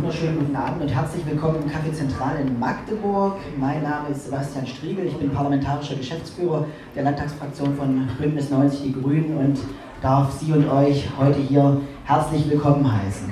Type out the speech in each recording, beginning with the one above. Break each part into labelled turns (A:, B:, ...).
A: wunderschönen guten Abend und herzlich willkommen im Café Zentral in Magdeburg. Mein Name ist Sebastian Striegel, ich bin parlamentarischer Geschäftsführer der Landtagsfraktion von Bündnis 90 Die Grünen und darf Sie und euch heute hier herzlich willkommen heißen.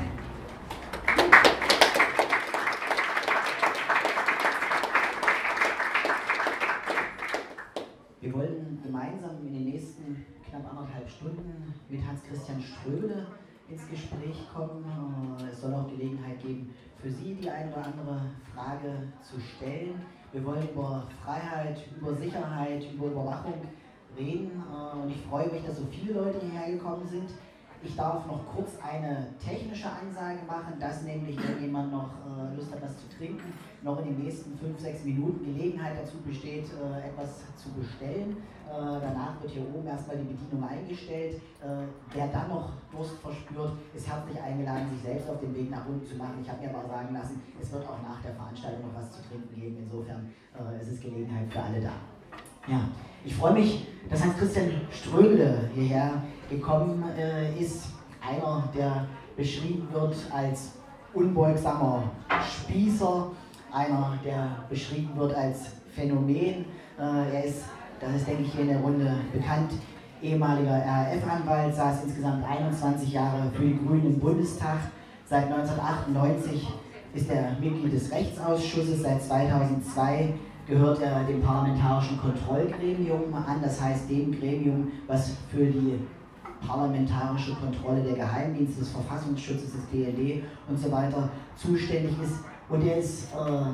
A: Wir wollen gemeinsam in den nächsten knapp 1,5 Stunden mit Hans-Christian Ströbele ins Gespräch kommen. Es soll auch Gelegenheit geben, für Sie die eine oder andere Frage zu stellen. Wir wollen über Freiheit, über Sicherheit, über Überwachung reden und ich freue mich, dass so viele Leute hierher gekommen sind. Ich darf noch kurz eine technische Ansage machen, dass nämlich, wenn jemand noch Lust hat, was zu trinken, noch in den nächsten 5-6 Minuten Gelegenheit dazu besteht, etwas zu bestellen. Danach wird hier oben erstmal die Bedienung eingestellt. Wer dann noch Durst verspürt, ist herzlich eingeladen, sich selbst auf den Weg nach unten zu machen. Ich habe mir aber sagen lassen, es wird auch nach der Veranstaltung noch was zu trinken geben. Insofern es ist Gelegenheit für alle da. Ja, ich freue mich, dass Hans-Christian Ströbele hierher gekommen ist. Einer, der beschrieben wird als unbeugsamer Spießer, einer, der beschrieben wird als Phänomen. Er ist, das ist, denke ich, hier in der Runde bekannt, ehemaliger RAF-Anwalt, saß insgesamt 21 Jahre für die Grünen im Bundestag. Seit 1998 ist er Mitglied des Rechtsausschusses, seit 2002 gehört er dem parlamentarischen Kontrollgremium an, das heißt dem Gremium, was für die parlamentarische Kontrolle der Geheimdienste, des Verfassungsschutzes, des BND und so weiter zuständig ist. Und er ist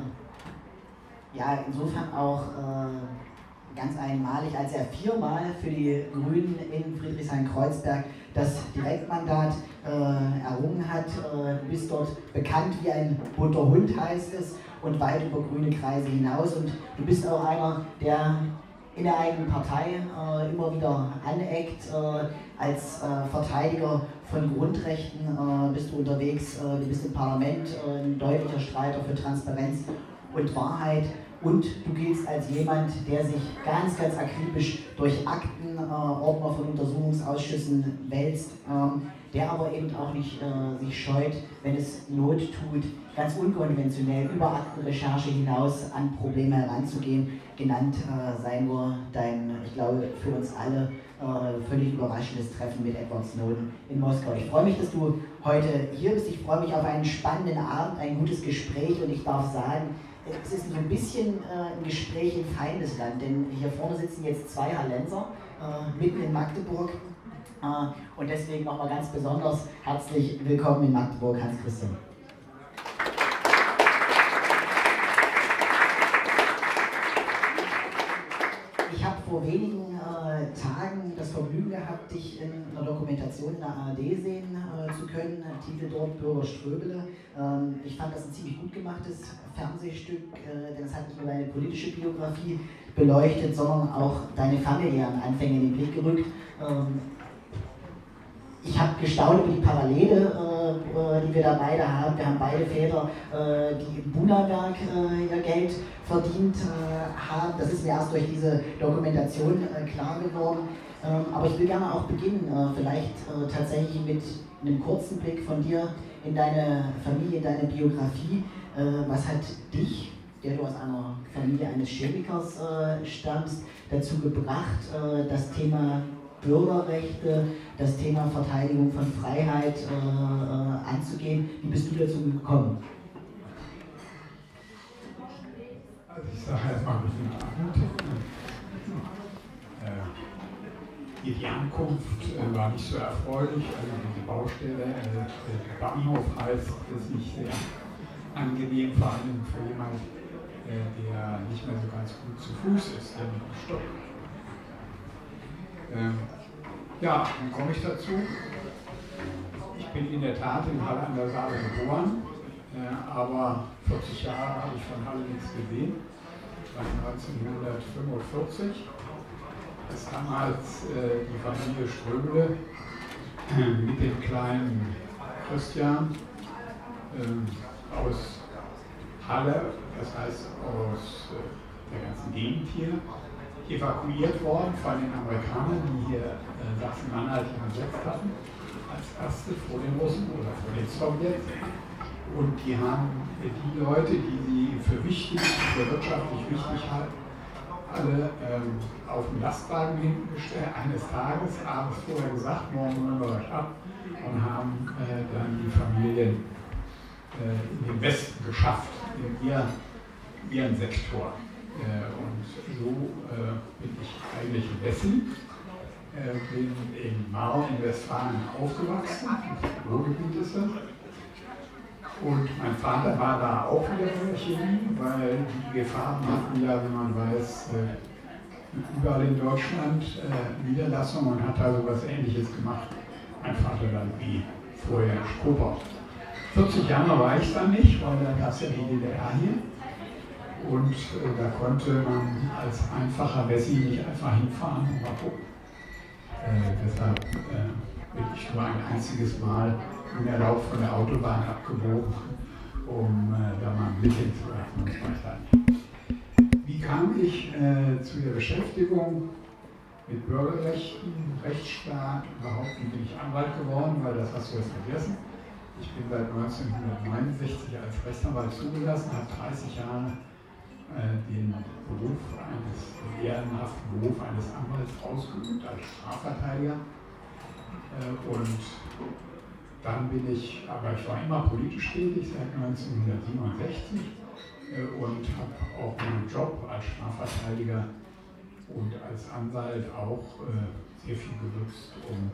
A: ja, insofern auch ganz einmalig, als er 4-mal für die Grünen in Friedrichshain-Kreuzberg das Direktmandat errungen hat. Du bist dort bekannt wie ein bunter Hund, heißt es, und weit über grüne Kreise hinaus. Und du bist auch einer, der in der eigenen Partei immer wieder aneckt. Als Verteidiger von Grundrechten bist du unterwegs. Du bist im Parlament ein deutlicher Streiter für Transparenz und Wahrheit. Und du giltst als jemand, der sich ganz, ganz akribisch durch Aktenordner von Untersuchungsausschüssen wälzt, der aber eben auch nicht sich scheut, wenn es Not tut, ganz unkonventionell über Aktenrecherche hinaus an Probleme heranzugehen. Genannt sei nur dein, ich glaube, für uns alle völlig überraschendes Treffen mit Edward Snowden in Moskau. Ich freue mich, dass du heute hier bist. Ich freue mich auf einen spannenden Abend, ein gutes Gespräch und ich darf sagen, es ist so ein bisschen ein Gespräch im Feindesland, denn hier vorne sitzen jetzt 2 Hallenser mitten in Magdeburg und deswegen nochmal ganz besonders herzlich willkommen in Magdeburg, Hans-Christian. Ich habe vor wenigen Tagen das Vergnügen gehabt, dich in einer Dokumentation in der ARD sehen zu können, Titel dort Bürger Ströbele. Ich fand das ein ziemlich gut gemachtes Fernsehstück, denn es hat nicht nur deine politische Biografie beleuchtet, sondern auch deine familiären Anfänge in den Blick gerückt. Ich habe gestaunt über die Parallele, die wir da beide haben. Wir haben beide Väter, die im Buna-Werk ihr Geld verdient haben. Das ist mir erst durch diese Dokumentation klar geworden. Aber ich will gerne auch beginnen, vielleicht tatsächlich mit einem kurzen Blick von dir in deine Familie, in deine Biografie. Was hat dich, der du aus einer Familie eines Chemikers stammst, dazu gebracht, das Thema Bürgerrechte, das Thema Verteidigung von Freiheit anzugehen? Wie bist du dazu gekommen?
B: Also ich sage erstmal guten Abend. Die Ankunft war nicht so erfreulich, also diese Baustelle, der Bahnhof heißt es nicht sehr angenehm, vor allem für jemanden, der nicht mehr so ganz gut zu Fuß ist, der mit dem Stock. Ja, dann komme ich dazu. Ich bin in der Tat in Halle an der Saale geboren, aber 40 Jahre habe ich von Halle nichts gesehen. Das war 1945, als damals die Familie Ströbele mit dem kleinen Christian aus Halle, das heißt aus der ganzen Gegend hier, evakuiert worden von den Amerikanern, die hier Sachsen-Anhalt besetzt hatten, als Erste vor den Russen oder vor den Sowjets. Und die haben die Leute, die sie für wichtig, für wirtschaftlich wichtig halten, alle auf den Lastwagen hinten gestellt, eines Tages, abends vorher gesagt, morgen holen wir euch ab, und haben dann die Familien in den Westen geschafft, in ihren Sektor. Und so bin ich eigentlich in Essen, bin in Marl in Westfalen aufgewachsen, im Ruhrgebiet ist das. Und mein Vater war da auch wieder in der Chemie, weil die Gefahren hatten ja, wie man weiß, überall in Deutschland Niederlassungen, und hat da so was Ähnliches gemacht. Mein Vater dann wie vorher in Strohbau. 40 Jahre war ich dann nicht, weil dann gab es ja die DDR hier. Und da konnte man als einfacher Wessi nicht einfach hinfahren und mal gucken. Deshalb bin ich nur ein einziges Mal unerlaubt von der Autobahn abgebogen, um da mal einen Blick hinzuwerfen. Das war ich dann nicht. Wie kam ich zu der Beschäftigung mit Bürgerrechten, Rechtsstaat, überhaupt? Wie bin ich Anwalt geworden? Weil das hast du jetzt vergessen. Ich bin seit 1969 als Rechtsanwalt zugelassen, habe 30 Jahre den ehrenhaften Beruf eines Anwalts ausgeübt als Strafverteidiger. Und dann bin ich, aber ich war immer politisch tätig seit 1967 und habe auch meinen Job als Strafverteidiger und als Anwalt auch sehr viel genutzt, um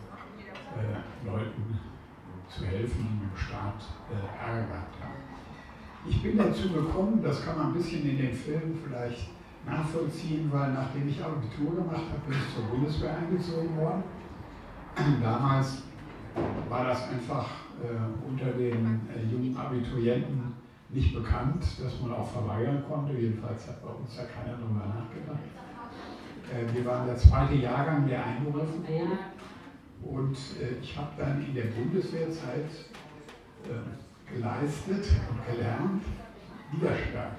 B: Leuten zu helfen, die mit dem Staat Ärger gehabt haben. Ich bin dazu gekommen, das kann man ein bisschen in den Filmen vielleicht nachvollziehen, weil nachdem ich Abitur gemacht habe, bin ich zur Bundeswehr eingezogen worden. Damals war das einfach unter den jungen Abiturienten nicht bekannt, dass man auch verweigern konnte. Jedenfalls hat bei uns ja keiner darüber nachgedacht. Wir waren der zweite Jahrgang, der einberufen wurde. Und ich habe dann in der Bundeswehrzeit geleistet und gelernt, Widerstand.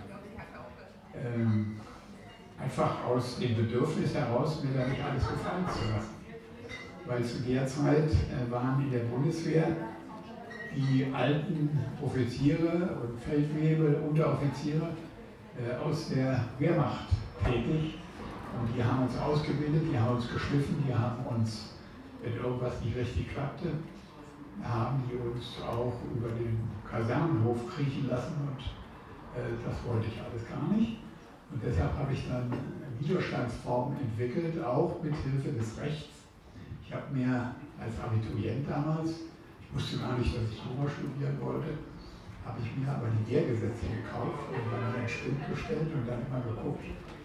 B: Einfach aus dem Bedürfnis heraus, mir da nicht alles gefallen zu lassen. Weil zu der Zeit waren in der Bundeswehr die alten Offiziere und Feldwebel, Unteroffiziere aus der Wehrmacht tätig. Und die haben uns ausgebildet, die haben uns geschliffen, die haben uns, wenn irgendwas nicht richtig klappte, haben die uns auch über den Kasernenhof kriechen lassen, und das wollte ich alles gar nicht. Und deshalb habe ich dann Widerstandsformen entwickelt, auch mit Hilfe des Rechts. Ich habe mir als Abiturient damals, ich wusste gar nicht, dass ich Jura studieren wollte, habe ich mir aber die Wehrgesetze gekauft und dann in den Spind gestellt und dann immer geguckt,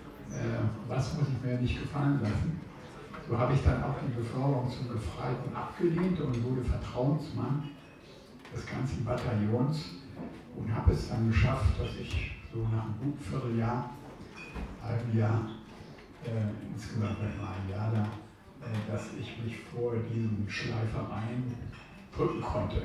B: was muss ich mir nicht gefallen lassen. So habe ich dann auch die Beförderung zum Gefreiten abgelehnt und wurde Vertrauensmann des ganzen Bataillons und habe es dann geschafft, dass ich so nach einem guten Vierteljahr, halben Jahr, insgesamt nur ein Jahr da, dass ich mich vor diesen Schleifereien drücken konnte,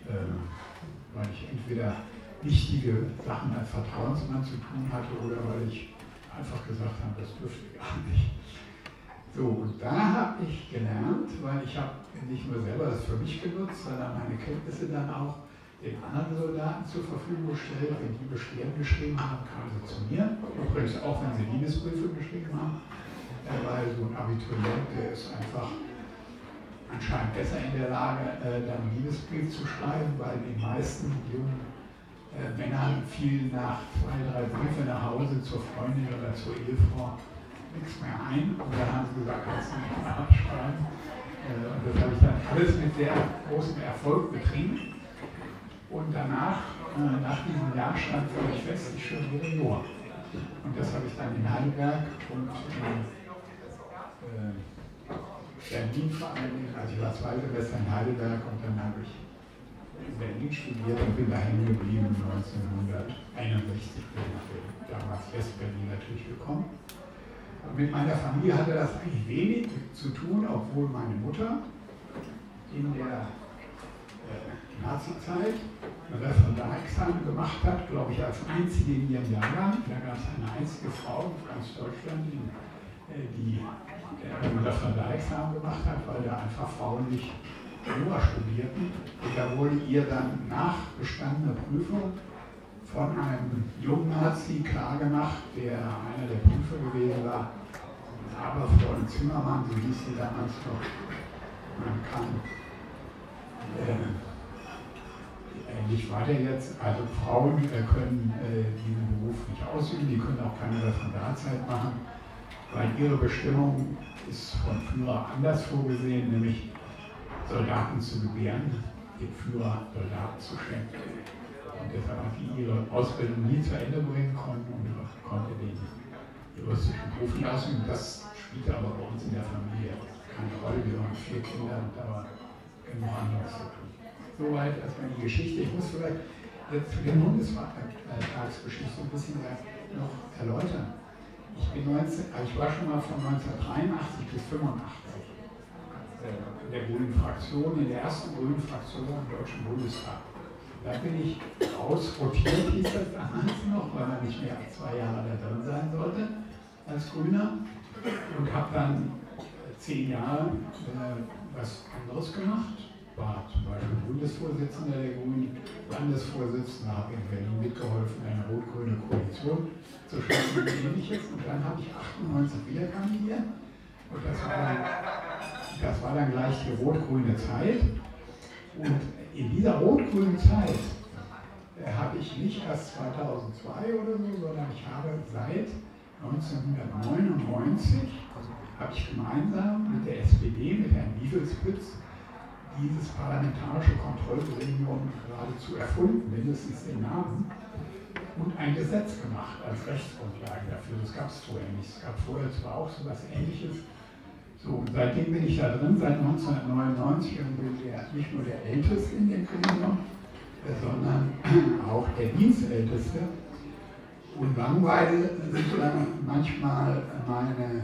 B: weil ich entweder wichtige Sachen als Vertrauensmann zu tun hatte oder weil ich einfach gesagt habe, das dürfte gar nicht. So, und da habe ich gelernt, weil ich habe nicht nur selber das für mich genutzt, sondern meine Kenntnisse dann auch den anderen Soldaten zur Verfügung gestellt. Wenn die Beschwerden geschrieben haben, kamen sie zu mir. Übrigens auch, wenn sie Liebesbriefe geschrieben haben, weil so ein Abiturient, der ist einfach anscheinend besser in der Lage, dann einen Liebesbrief zu schreiben, weil die meisten jungen Männern fielen nach 2, 3 Briefe nach Hause zur Freundin oder zur Ehefrau nichts mehr ein. Und dann haben sie gesagt, kannst du nicht mehr abschreiben. Und das habe ich dann alles mit sehr großem Erfolg betrieben. Und danach, nach diesem Jahr, stand für mich fest, ich studiere Jura. Und das habe ich dann in Heidelberg und in Berlin vor allen Dingen, also ich war 2 Semester in Heidelberg und dann habe ich in Berlin studiert und bin da hängen geblieben 1961, bin nach damals West-Berlin natürlich gekommen. Und mit meiner Familie hatte das eigentlich wenig zu tun, obwohl meine Mutter in der Nazi-Zeit ein Referendarexamen gemacht hat, glaube ich, als einzige in ihrem Jahrgang. Da gab es eine einzige Frau in ganz Deutschland, die ein Referendarexamen gemacht hat, weil da einfach Frauen nicht Jura studierten. Und da wurde ihr dann nach bestandener Prüfung von einem jungen Nazi klargemacht, der einer der Prüfer gewesen war, aber Frau Zimmermann, so hieß sie damals noch, man kann nicht weiter jetzt, also Frauen können diesen Beruf nicht ausüben, die können auch keine Referendarzeit machen, weil ihre Bestimmung ist von Führer anders vorgesehen, nämlich Soldaten zu gebären, dem Führer Soldaten zu schenken. Und deshalb hat die ihre Ausbildung nie zu Ende bringen können und konnte den juristischen Beruf nicht ausüben. Das spielte aber bei uns in der Familie keine Rolle. Wir waren 4 Kinder und da war genug anderes zu tun. Soweit erstmal die Geschichte. Ich muss vielleicht jetzt für den Bundestagsgeschichte ein bisschen noch erläutern. Ich war schon mal von 1983 bis 1985 in der Grünen Fraktion, in der ersten Grünen Fraktion im Deutschen Bundestag. Da bin ich ausrotiert, hieß das damals noch, weil man nicht mehr als 2 Jahre da drin sein sollte als Grüner, und habe dann 10 Jahre was anderes gemacht. War zum Beispiel Bundesvorsitzender der Grünen, Landesvorsitzender, habe in Berlin mitgeholfen, eine rot-grüne Koalition zu schaffen und ähnliches. Und dann habe ich 98 wieder kandidiert. Und das war dann gleich die rot-grüne Zeit. Und in dieser rot-grünen Zeit habe ich nicht erst 2002 oder so, sondern ich habe seit 1999 habe ich gemeinsam mit der SPD, mit Herrn Wieselspitz, dieses parlamentarische Kontrollgremium geradezu erfunden, mindestens den Namen, und ein Gesetz gemacht als Rechtsgrundlage dafür. Das gab es vorher nicht. Es gab vorher zwar auch so etwas Ähnliches. So, und seitdem bin ich da drin, seit 1999, und bin nicht nur der Älteste in dem Gremium, sondern auch der Dienstälteste. Und langweilig sind dann manchmal meine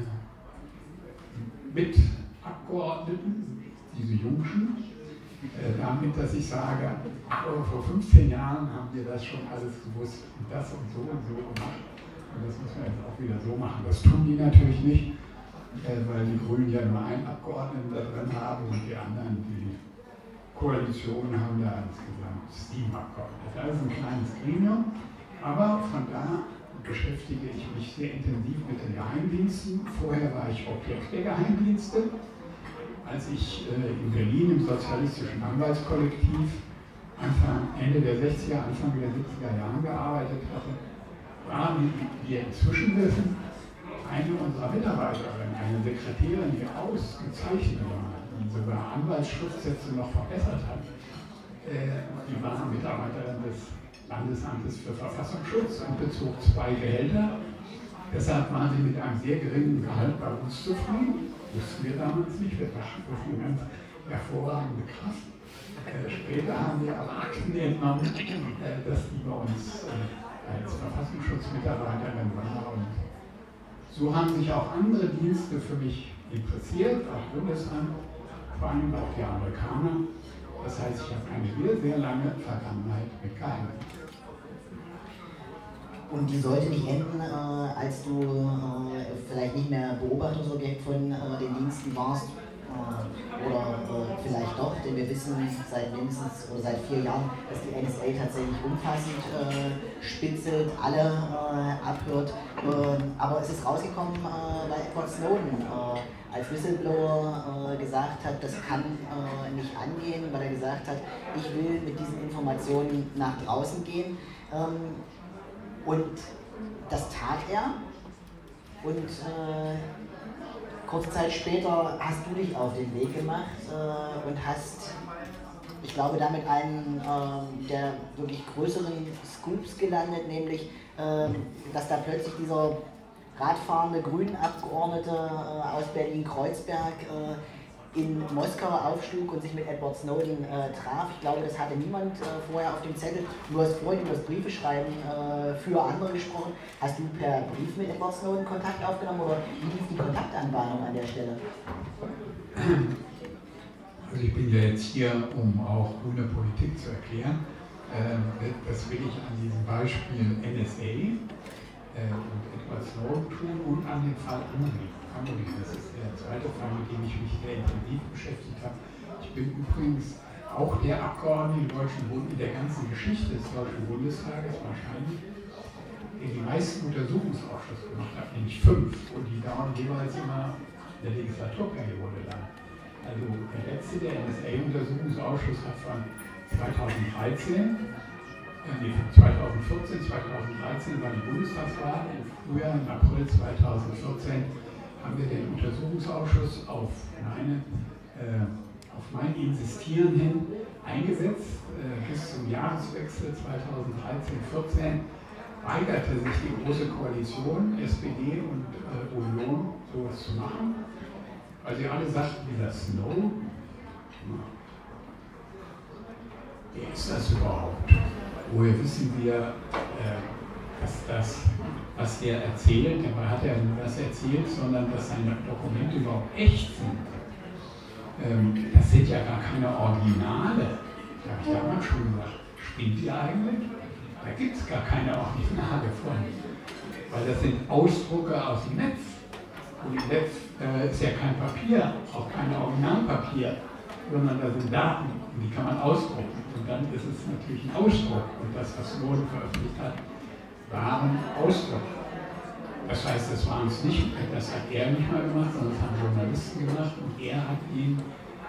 B: Mitabgeordneten, diese Jungschen, damit, dass ich sage, vor 15 Jahren haben wir das schon alles gewusst und so gemacht. Und das müssen wir jetzt auch wieder so machen. Das tun die natürlich nicht, weil die Grünen ja nur einen Abgeordneten da drin haben und die anderen, die Koalitionen, haben da insgesamt 7 Abgeordnete. Das ist ein kleines Gremium, aber von da beschäftige ich mich sehr intensiv mit den Geheimdiensten. Vorher war ich Objekt der Geheimdienste. Als ich in Berlin im sozialistischen Anwaltskollektiv Ende der 60er, Anfang der 70er Jahre gearbeitet hatte, war, wie wir inzwischen wissen, eine unserer Mitarbeiterinnen, eine Sekretärin, die ausgezeichnet war, die sogar Anwaltsschriftsätze noch verbessert hat, die war Mitarbeiterin des Landesamtes für Verfassungsschutz und bezog 2 Gehälter. Deshalb waren sie mit einem sehr geringen Gehalt bei uns zufrieden. Wussten wir damals nicht, wir dachten, das ist eine ganz hervorragende Kraft. Später haben wir aber Akten entnommen, dass die bei uns als Verfassungsschutzmitarbeiterin war. Und so haben sich auch andere Dienste für mich interessiert, auch Bundesamt, vor allem auch die Amerikaner. Das heißt, ich habe eine sehr, sehr lange Vergangenheit mit Geheimdienst.
A: Und die sollte nicht enden, als du vielleicht nicht mehr Beobachtungsobjekt von den Diensten warst, oder vielleicht doch, denn wir wissen seit mindestens oder seit 4 Jahren, dass die NSA tatsächlich umfassend spitzelt, alle abhört. Aber es ist rausgekommen, weil Edward Snowden als Whistleblower gesagt hat, das kann nicht angehen, weil er gesagt hat, ich will mit diesen Informationen nach draußen gehen. Und das tat er. Und kurze Zeit später hast du dich auf den Weg gemacht und hast, ich glaube, damit einen der wirklich größeren Scoops gelandet, nämlich, dass da plötzlich dieser radfahrende Grünen-Abgeordnete aus Berlin-Kreuzberg in Moskau aufschlug und sich mit Edward Snowden traf. Ich glaube, das hatte niemand vorher auf dem Zettel. Du hast vorhin über das Briefeschreiben für andere gesprochen. Hast du per Brief mit Edward Snowden Kontakt aufgenommen oder wie lief die Kontaktanbahnung an der Stelle?
B: Also ich bin ja jetzt hier, um auch grüne Politik zu erklären. Das will ich an diesem Beispiel NSA und Edward Snowden tun und an dem Fall Angriff. Family. Das ist der zweite Fall, mit dem ich mich sehr intensiv beschäftigt habe. Ich bin übrigens auch der Abgeordnete in der ganzen Geschichte des Deutschen Bundestages wahrscheinlich, der die meisten Untersuchungsausschüsse gemacht hat, nämlich 5. Und die dauern jeweils immer eine Legislaturperiode lang. Also der letzte, der NSA-Untersuchungsausschuss, hat von 2014, 2013 war die Bundestagswahl, im Frühjahr, im April 2014 haben wir den Untersuchungsausschuss auf mein Insistieren hin eingesetzt. Bis zum Jahreswechsel 2013-14 weigerte sich die Große Koalition, SPD und Union, sowas zu machen, weil sie alle sagten, dieser Snowden, wer ist das überhaupt? Woher wissen wir, dass das, was der erzählt, dabei hat er nur das erzählt, sondern dass seine Dokumente überhaupt echt sind. Das sind ja gar keine Originale. Da habe ich damals schon gesagt, spinnt ihr eigentlich? Da gibt es gar keine Originale von. Weil das sind Ausdrucke aus dem Netz. Und im Netz ist ja kein Papier, auch kein Originalpapier, sondern da sind Daten und die kann man ausdrucken. Und dann ist es natürlich ein Ausdruck. Und das, was Snowden veröffentlicht hat, waren Ausdruck. Das heißt, das hat er nicht mal gemacht, sondern das haben Journalisten gemacht und er hat ihn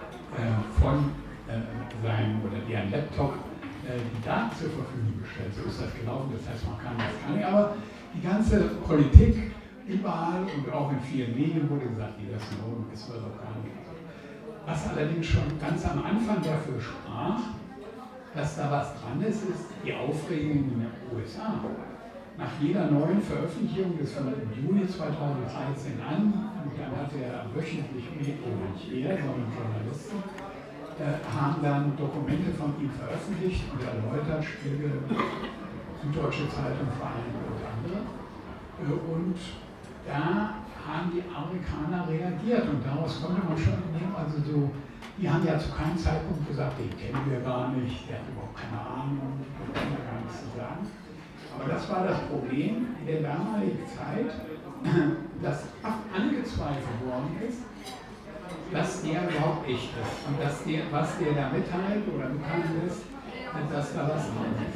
B: von seinem oder deren Laptop die Daten zur Verfügung gestellt. So ist das gelaufen, das heißt, man kann das gar nicht. Aber die ganze Politik, überall und auch in vielen Medien wurde gesagt, dieser Snowden ist doch gar nicht. Was allerdings schon ganz am Anfang dafür sprach, dass da was dran ist, ist die Aufregung in den USA. Nach jeder neuen Veröffentlichung, das fing im Juni 2013 an, und dann hat er wöchentlich, oder nicht er, sondern Journalisten, haben dann Dokumente von ihm veröffentlicht und erläutert, Spiegel, Süddeutsche Zeitung vor allem und andere. Und da haben die Amerikaner reagiert und daraus konnte man schon nehmen, also so, die haben ja zu keinem Zeitpunkt gesagt, den kennen wir gar nicht, der hat überhaupt keine Ahnung, der kann ja gar nichts zu sagen. Aber das war das Problem in der damaligen Zeit, dass angezweifelt worden ist, dass der überhaupt echt ist und dass was der da mitteilt oder mitteilen lässt, dass da was dran ist.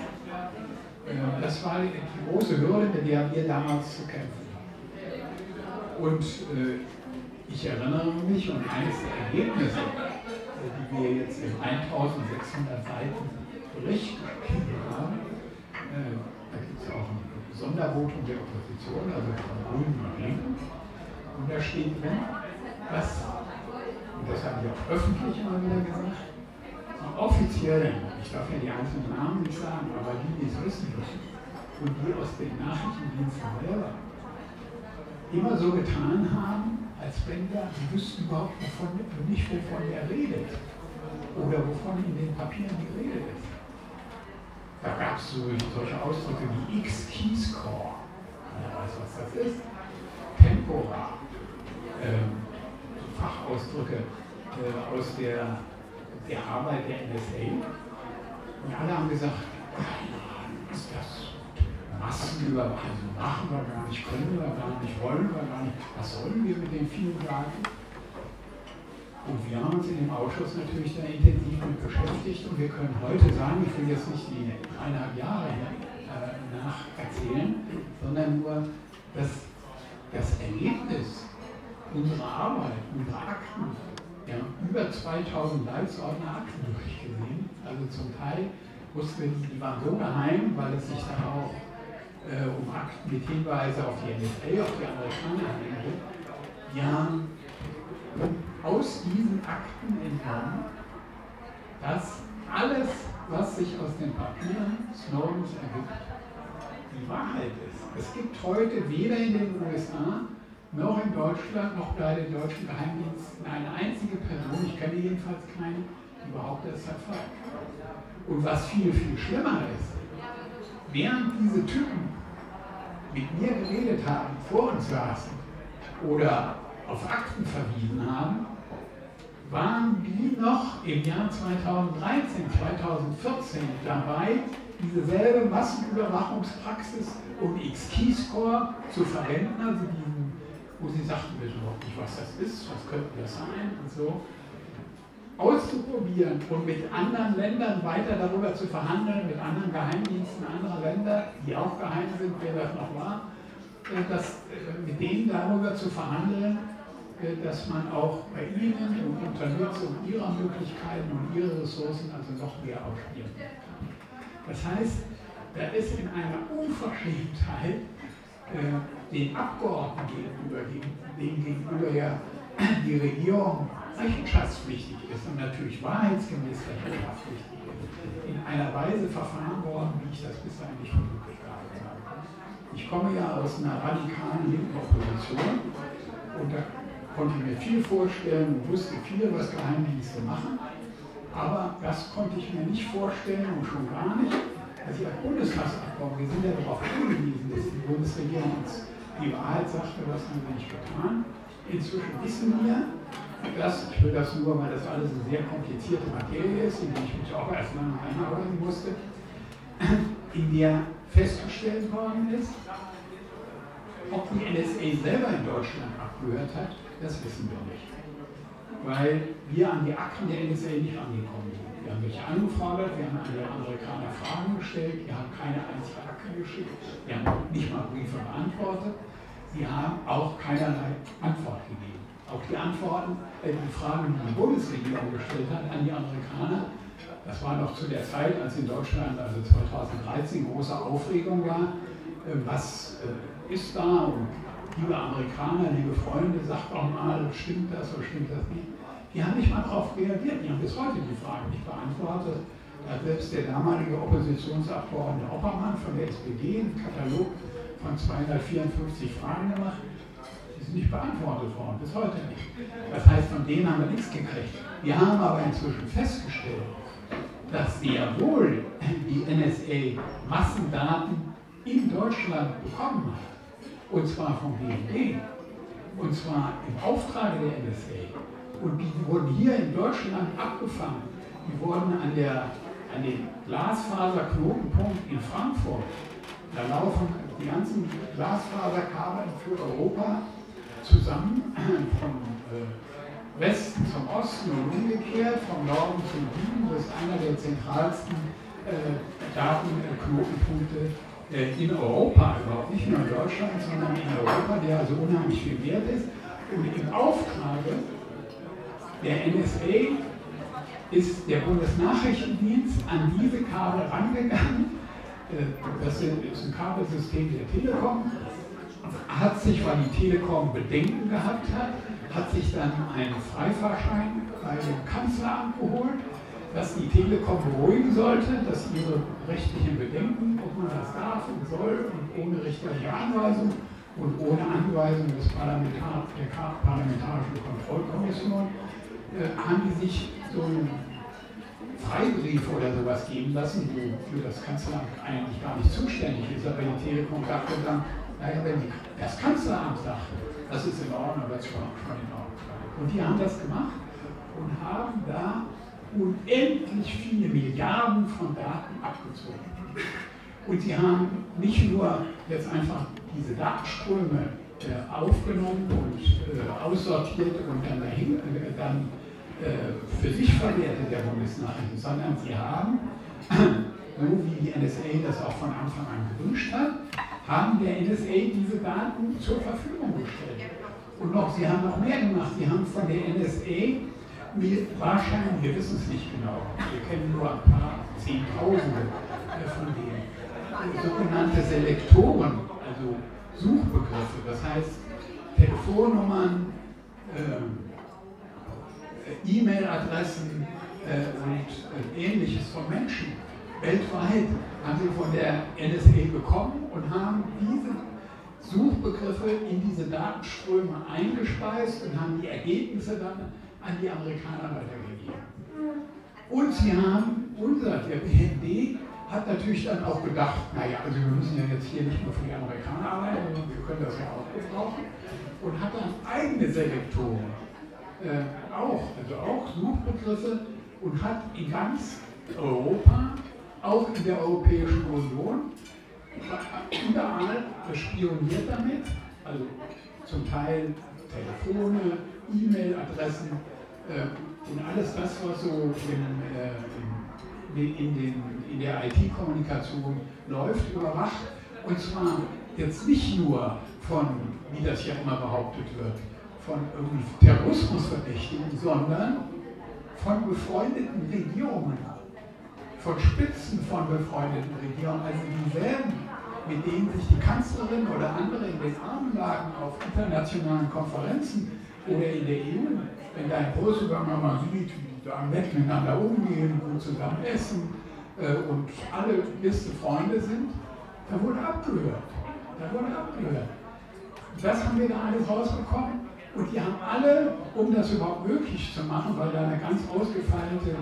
B: Das war die große Hürde, mit der wir damals zu kämpfen hatten. Und ich erinnere mich, und eines der Ergebnisse, die wir jetzt in 1600 Seiten Bericht geschrieben haben, da gibt es auch ein Sondervotum der Opposition, also von Grünen und Linken, und da steht drin, dass, und das haben wir auch öffentlich immer wieder gesagt, offiziell, ich darf ja die einzelnen Namen nicht sagen, aber die es wissen müssen und die aus den Nachrichtendiensten selber immer so getan haben, als wenn sie wüssten überhaupt nicht, wovon er redet oder wovon in den Papieren die Rede ist. Da gab es solche Ausdrücke wie X-Keyscore, keiner weiß, was das ist, Tempora, Fachausdrücke aus der Arbeit der NSA. Und alle haben gesagt, ist das Massenüberwachung, machen wir gar nicht, können wir gar nicht, wollen wir gar nicht, was sollen wir mit den vielen Daten? Und wir haben uns in dem Ausschuss natürlich da intensiv mit beschäftigt und wir können heute sagen, ich will jetzt nicht die 3,5 Jahre nacherzählen, sondern nur, dass das Ergebnis unserer Arbeit, unserer Akten, wir haben über 2000 Leitsordner Akten durchgesehen, also zum Teil wussten wir, die waren so geheim, weil es sich dann auch um Akten mit Hinweise auf die NSA, auf die Amerikaner handelt. Wir haben aus diesen Akten entnommen, dass alles, was sich aus den Papieren Snowdens ergibt, die Wahrheit ist. Es gibt heute weder in den USA noch in Deutschland, noch bei den deutschen Geheimdiensten eine einzige Person, ich kenne jedenfalls keine, die behauptet, es sei falsch. Und was viel, viel schlimmer ist, während diese Typen mit mir geredet haben, vor uns saßen oder auf Akten verwiesen haben, waren die noch im Jahr 2013, 2014 dabei, dieselbe Massenüberwachungspraxis um X-Keyscore zu verwenden, also diesen wo sie sagten, wir wissen überhaupt nicht, was das ist, was könnte das sein und so, auszuprobieren und mit anderen Ländern weiter darüber zu verhandeln, mit anderen Geheimdiensten anderer Länder, die auch geheim sind, wer das noch war, mit denen darüber zu verhandeln, dass man auch bei ihnen und unter Nutzung ihrer Möglichkeiten und ihrer Ressourcen also noch mehr ausspielen kann. Das heißt, da ist in einer Unverschämtheit den Abgeordneten denen gegenüber ja die Regierung rechenschaftspflichtig ist und natürlich wahrheitsgemäß rechenschaftspflichtig ist, in einer Weise verfahren worden, wie ich das bisher nicht für möglich gehalten habe. Ich komme ja aus einer radikalen linken Opposition und da konnte ich mir viel vorstellen und wusste viel, was Geheimdienste machen, aber das konnte ich mir nicht vorstellen und schon gar nicht, dass ich als Bundestagsabgeordneter, wir sind ja darauf angewiesen, dass die Bundesregierung uns die Wahrheit sagte, was haben wir nicht getan. Inzwischen wissen wir, dass, ich will das nur, weil das alles eine sehr komplizierte Materie ist, in die ich mich auch erst mal einarbeiten musste, in der festgestellt worden ist, ob die NSA selber in Deutschland abgehört hat, das wissen wir nicht. Weil wir an die Akten der NSA nicht angekommen sind. Wir haben welche angefordert, wir haben an die Amerikaner Fragen gestellt, die haben keine einzige Akte geschickt, die haben nicht mal Briefe beantwortet, sie haben auch keinerlei Antwort gegeben. Auch die Antworten, die Fragen, die die Bundesregierung gestellt hat an die Amerikaner, das war noch zu der Zeit, als in Deutschland, also 2013, große Aufregung war, was ist da und liebe Amerikaner, liebe Freunde, sagt doch mal, stimmt das oder stimmt das nicht? Die haben nicht mal darauf reagiert, die haben bis heute die Fragen nicht beantwortet. Da hat selbst der damalige Oppositionsabgeordnete Oppermann von der SPD einen Katalog von 254 Fragen gemacht. Die sind nicht beantwortet worden, bis heute nicht. Das heißt, von denen haben wir nichts gekriegt. Wir haben aber inzwischen festgestellt, dass sehr wohl die NSA Massendaten in Deutschland bekommen hat. Und zwar vom BND. Und zwar im Auftrag der NSA. Und die wurden hier in Deutschland abgefangen. Die wurden an den Glasfaserknotenpunkt in Frankfurt. Da laufen die ganzen Glasfaserkabel für Europa zusammen, vom Westen zum Osten und umgekehrt, vom Norden zum Süden. Das ist einer der zentralsten Datenknotenpunkte in Europa, überhaupt nicht nur in Deutschland, sondern in Europa, der also unheimlich viel wert ist. Und im Auftrage der NSA ist der Bundesnachrichtendienst an diese Kabel rangegangen. Das ist ein Kabelsystem der Telekom. Hat sich, weil die Telekom Bedenken gehabt hat sich dann einen Freifahrschein bei dem Kanzleramt geholt, dass die Telekom beruhigen sollte, dass ihre rechtlichen Bedenken, ob man das darf und soll, und ohne richterliche Anweisung und ohne Anweisung der Parlamentarischen Kontrollkommission, haben die sich so einen Freibrief oder sowas geben lassen, wofür das Kanzleramt eigentlich gar nicht zuständig ist. Aber die Telekom dachte dann, naja, wenn das Kanzleramt sagt, das ist in Ordnung, das ist schon in Ordnung. Und die haben das gemacht und haben da unendlich viele Milliarden von Daten abgezogen. Und sie haben nicht nur jetzt einfach diese Datenströme aufgenommen und aussortiert und dann für sich verwertet der Bundesnachrichten, sondern sie haben, so wie die NSA das auch von Anfang an gewünscht hat, haben der NSA diese Daten zur Verfügung gestellt. Und noch, sie haben noch mehr gemacht. Sie haben von der NSA wahrscheinlich, wir wissen es nicht genau, wir kennen nur ein paar Zehntausende von denen, sogenannte Selektoren, also Suchbegriffe, das heißt Telefonnummern, E-Mail-Adressen und Ähnliches von Menschen weltweit haben sie von der NSA bekommen und haben diese Suchbegriffe in diese Datenströme eingespeist und haben die Ergebnisse dann an die Amerikaner weitergegeben. Und sie haben, der BND hat natürlich dann auch gedacht, naja, also wir müssen ja jetzt hier nicht nur für die Amerikaner arbeiten, sondern wir können das ja auch gebrauchen, und hat dann eigene Selektoren, auch Suchbegriffe, und hat in ganz Europa, auch in der Europäischen Union, überall spioniert damit, also zum Teil Telefone, E-Mail-Adressen und alles das, was so in der IT-Kommunikation läuft, überwacht. Und zwar jetzt nicht nur von, wie das ja immer behauptet wird, von irgendwie Terrorismusverdächtigen, sondern von befreundeten Regierungen, von Spitzen von befreundeten Regierungen, also dieselben, mit denen sich die Kanzlerin oder andere in den Armen lagen auf internationalen Konferenzen oder in der EU, wenn da in Brüssel mal sieht, wie die da nett miteinander umgehen, gut zusammen essen und alle beste Freunde sind, da wurde abgehört. Das haben wir da alles rausbekommen. Und die haben alle, um das überhaupt möglich zu machen, weil da eine ganz ausgefeilte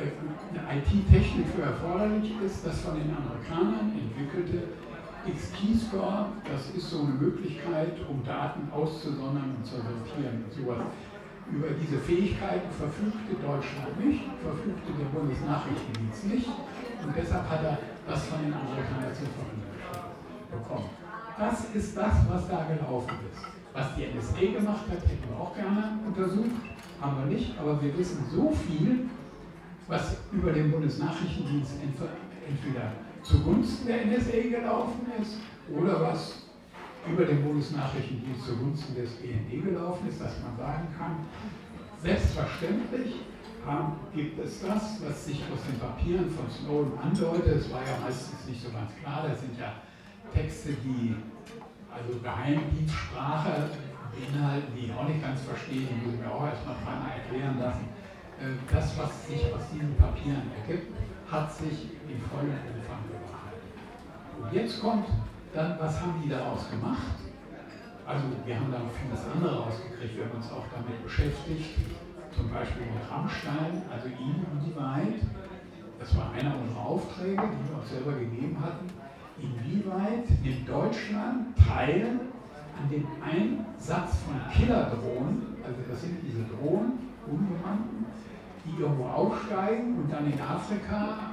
B: IT-Technik für erforderlich ist, das von den Amerikanern entwickelte X-Keyscore, das ist so eine Möglichkeit, um Daten auszusondern und zu sortieren und sowas. Über diese Fähigkeiten verfügte Deutschland nicht, verfügte der Bundesnachrichtendienst nicht und deshalb hat er das von den Amerikanern zur Verfügung bekommen. Das ist das, was da gelaufen ist. Was die NSA gemacht hat, hätten wir auch gerne untersucht, haben wir nicht, aber wir wissen so viel, was über den Bundesnachrichtendienst entweder zugunsten der NSA gelaufen ist oder was über den Bundesnachrichtendienst zugunsten des BND gelaufen ist, dass man sagen kann, selbstverständlich gibt es das, was sich aus den Papieren von Snowden andeutet. Es war ja meistens nicht so ganz klar, das sind ja Texte, die also Geheimdienstsprache beinhalten, die ich auch nicht ganz verstehe, die muss ich mir auch erstmal dreimal erklären lassen. Das, was sich aus diesen Papieren ergibt, hat sich in vollem Umfang bewahrheitet. Und jetzt kommt dann, was haben die daraus gemacht? Also wir haben da noch vieles andere rausgekriegt, wir haben uns auch damit beschäftigt, zum Beispiel mit Rammstein, also inwieweit, das war einer unserer Aufträge, die wir uns selber gegeben hatten, inwieweit nimmt Deutschland teil an dem Einsatz von Killerdrohnen, also das sind diese Drohnen, unbemannten, die irgendwo aufsteigen und dann in Afrika,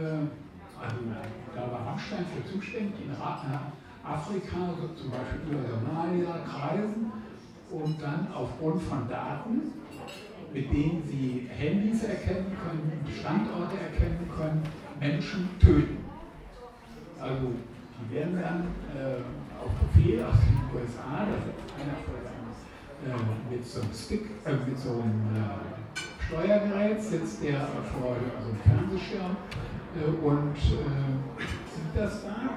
B: also da war Rammstein für zuständig, in Afrika, so zum Beispiel über Somalia, kreisen und dann aufgrund von Daten, mit denen sie Handys erkennen können, Standorte erkennen können, Menschen töten. Also die werden dann auf Befehl aus den USA, das ist einer mit so einem Stick, mit so einem Steuergerät sitzt der vor so einem Fernsehschirm und sieht das da.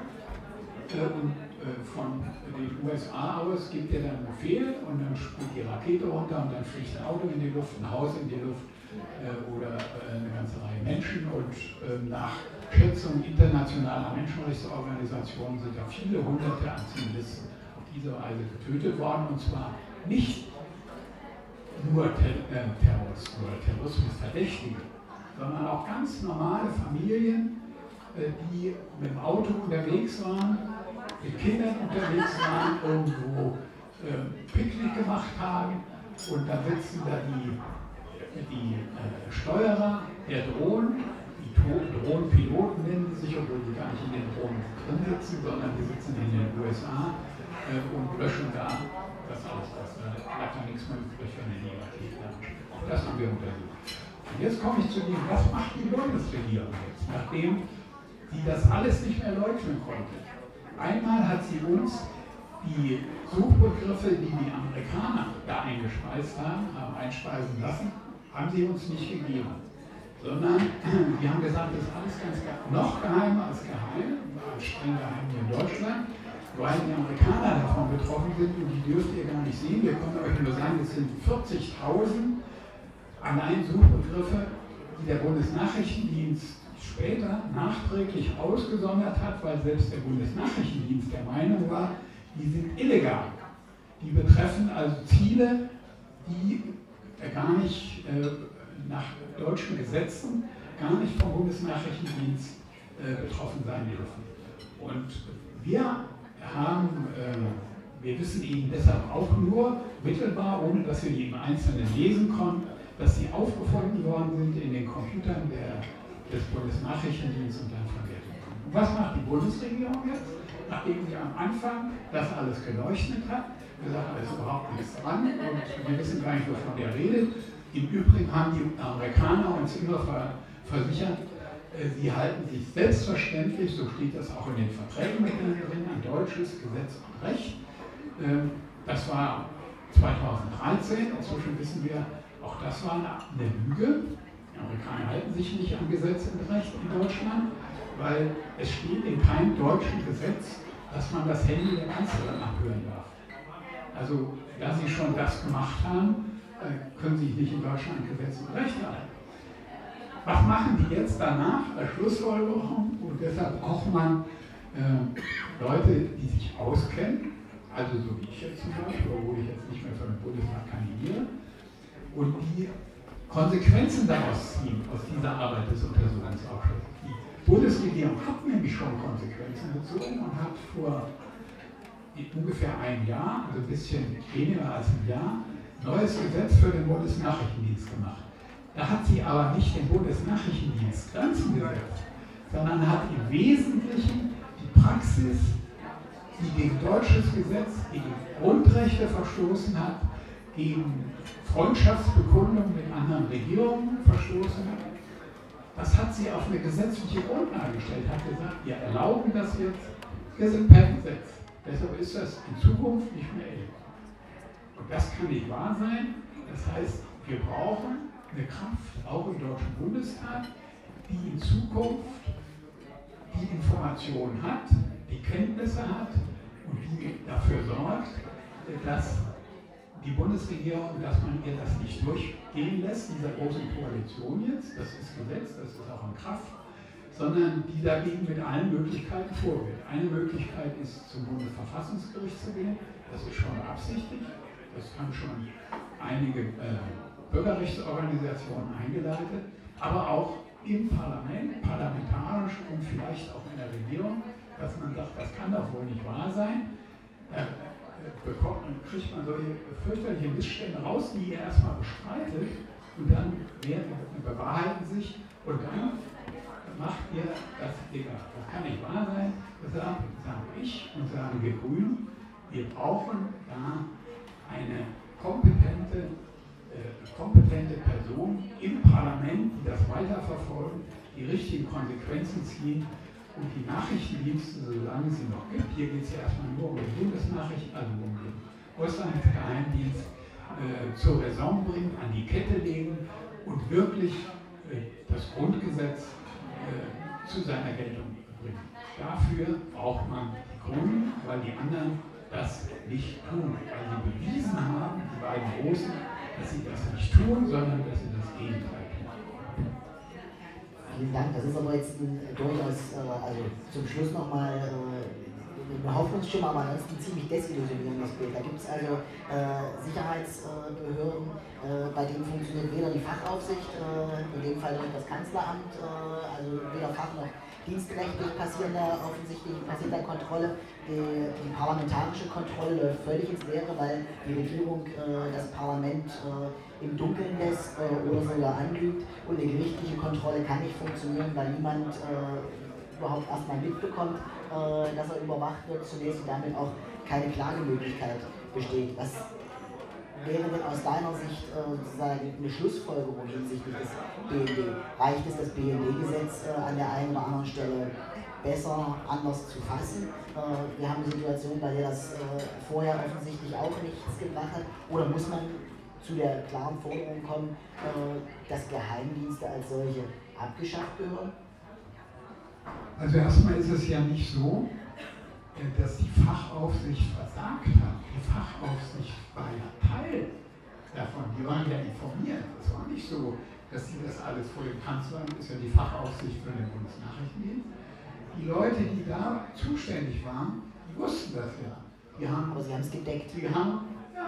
B: Von den USA aus gibt er dann einen Befehl und dann springt die Rakete runter und dann fliegt ein Auto in die Luft, ein Haus in die Luft oder eine ganze Reihe Menschen und nach Schätzung internationaler Menschenrechtsorganisationen sind da viele hunderte an Zivilisten auf diese Weise getötet worden und zwar nicht nur Terroristen oder Terrorismusverdächtige, sondern auch ganz normale Familien, die mit dem Auto unterwegs waren, mit Kindern unterwegs waren, irgendwo Picknick gemacht haben und da sitzen da die Steuerer der Drohnen, die Drohnenpiloten nennen die sich, obwohl die gar nicht in den Drohnen drin sitzen, sondern die sitzen in den USA und löschen da das alles aus. Da bleibt ja nichts mehr übrig für eine negative Darstellung. Das haben wir untersucht. Und jetzt komme ich zu dem, was macht die Bundesregierung jetzt, nachdem die das alles nicht mehr leugnen konnte. Einmal hat sie uns die Suchbegriffe, die die Amerikaner da eingespeist haben einspeisen lassen, haben sie uns nicht gegeben. Sondern die haben gesagt, das ist alles ganz noch geheimer als geheim, als streng geheim hier in Deutschland, weil die Amerikaner davon betroffen sind und die dürft ihr gar nicht sehen. Wir können euch nur sagen, es sind 40.000 allein Suchbegriffe, die der Bundesnachrichtendienst später nachträglich ausgesondert hat, weil selbst der Bundesnachrichtendienst der Meinung war, die sind illegal. Die betreffen also Ziele, die gar nicht nach deutschen Gesetzen, gar nicht vom Bundesnachrichtendienst betroffen sein dürfen. Und wir wissen eben deshalb auch nur mittelbar, ohne dass wir jeden Einzelnen lesen konnten, dass sie aufgefunden worden sind in den Computern des Bundesnachrichtendienstes und dann verwertet wurden. Und was macht die Bundesregierung jetzt? Nachdem sie am Anfang das alles geleuchtet hat, gesagt, da ist überhaupt nichts dran und wir wissen gar nicht, wovon der redet. Im Übrigen haben die Amerikaner uns immer versichert, sie halten sich selbstverständlich, so steht das auch in den Verträgen mit denen drin, an deutsches Gesetz und Recht. Das war 2013, inzwischen wissen wir, auch das war eine Lüge. Die Amerikaner halten sich nicht an Gesetz und Recht in Deutschland, weil es steht in keinem deutschen Gesetz, dass man das Handy der Kanzlerin abhören darf. Also, da sie schon das gemacht haben, können sie sich nicht in Deutschland an Gesetz und Recht halten. Was machen die jetzt danach als Schlussfolgerung? Und deshalb braucht man Leute, die sich auskennen, also so wie ich jetzt zum Beispiel, obwohl ich jetzt nicht mehr für den Bundestag kandidiere, und die Konsequenzen daraus ziehen, aus dieser Arbeit des Untersuchungsausschusses. Die Bundesregierung hat nämlich schon Konsequenzen gezogen und hat vor ungefähr einem Jahr, also ein bisschen weniger als ein Jahr, neues Gesetz für den Bundesnachrichtendienst gemacht. Da hat sie aber nicht den Bundesnachrichtendienst Grenzen gesetzt, sondern hat im Wesentlichen die Praxis, die gegen deutsches Gesetz, gegen Grundrechte verstoßen hat, gegen Freundschaftsbekundungen mit anderen Regierungen verstoßen hat. Das hat sie auf eine gesetzliche Grundlage gestellt, hat gesagt, wir erlauben das jetzt, wir sind per Gesetz. Deshalb ist das in Zukunft nicht mehr illegal. Und das kann nicht wahr sein. Das heißt, wir brauchen eine Kraft, auch im Deutschen Bundestag, die in Zukunft die Informationen hat, die Kenntnisse hat und die dafür sorgt, dass die Bundesregierung, dass man ihr das nicht durchgehen lässt, dieser großen Koalition jetzt, das ist Gesetz, das ist auch in Kraft, sondern die dagegen mit allen Möglichkeiten vorgeht. Eine Möglichkeit ist, zum Bundesverfassungsgericht zu gehen, das ist schon beabsichtigt, das haben schon einige Bürgerrechtsorganisationen eingeleitet, aber auch im Parlament, parlamentarisch und vielleicht auch in der Regierung, dass man sagt, das kann doch wohl nicht wahr sein. Kriegt man solche fürchterliche Missstände raus, die ihr erstmal bestreitet und dann bewahrheiten sich und dann macht ihr das egal. Das kann nicht wahr sein. Das sage ich und sagen wir Grünen, wir brauchen da eine kompetente Person im Parlament, die das weiterverfolgen, die richtigen Konsequenzen ziehen. Und die Nachrichtendienste, solange es sie noch gibt, hier geht es ja erstmal nur um die Bundesnachrichten, also um den Auslandsgeheimdienst, zur Raison bringen, an die Kette legen und wirklich das Grundgesetz zu seiner Geltung bringen. Dafür braucht man die Grünen, weil die anderen das nicht tun. Weil sie bewiesen haben, die beiden Großen, dass sie das nicht tun, sondern dass sie das Gegenteil tun.
A: Vielen Dank. Das ist aber jetzt durchaus, also zum Schluss nochmal eine Hoffnungsstimme, aber ansonsten ziemlich desillusionierendes Bild. Da gibt es also Sicherheitsbehörden, bei denen funktioniert weder die Fachaufsicht, in dem Fall das Kanzleramt, also weder Fach- noch dienstrechtlich passiert da Kontrolle. Die parlamentarische Kontrolle läuft völlig ins Leere, weil die Regierung das Parlament im Dunkeln lässt oder sogar anlügt, und eine gerichtliche Kontrolle kann nicht funktionieren, weil niemand überhaupt erstmal mitbekommt, dass er überwacht wird zunächst und damit auch keine Klagemöglichkeit besteht. Was wäre denn aus deiner Sicht sozusagen eine Schlussfolgerung hinsichtlich des BND? Reicht es, das BND-Gesetz an der einen oder anderen Stelle besser, anders zu fassen? Wir haben eine Situation, bei der das vorher offensichtlich auch nichts gebracht hat. Oder muss man zu der klaren Forderung kommen, dass Geheimdienste als solche abgeschafft gehören?
B: Also erstmal ist es ja nicht so, dass die Fachaufsicht versagt hat. Die Fachaufsicht war ja Teil davon. Die waren ja informiert. Es war nicht so, dass sie das alles vor dem Kanzleramt, ist ja die Fachaufsicht für den Bundesnachrichtendienst. Die Leute, die da zuständig waren, die wussten das ja.
A: Aber sie haben es gedeckt.
B: Die haben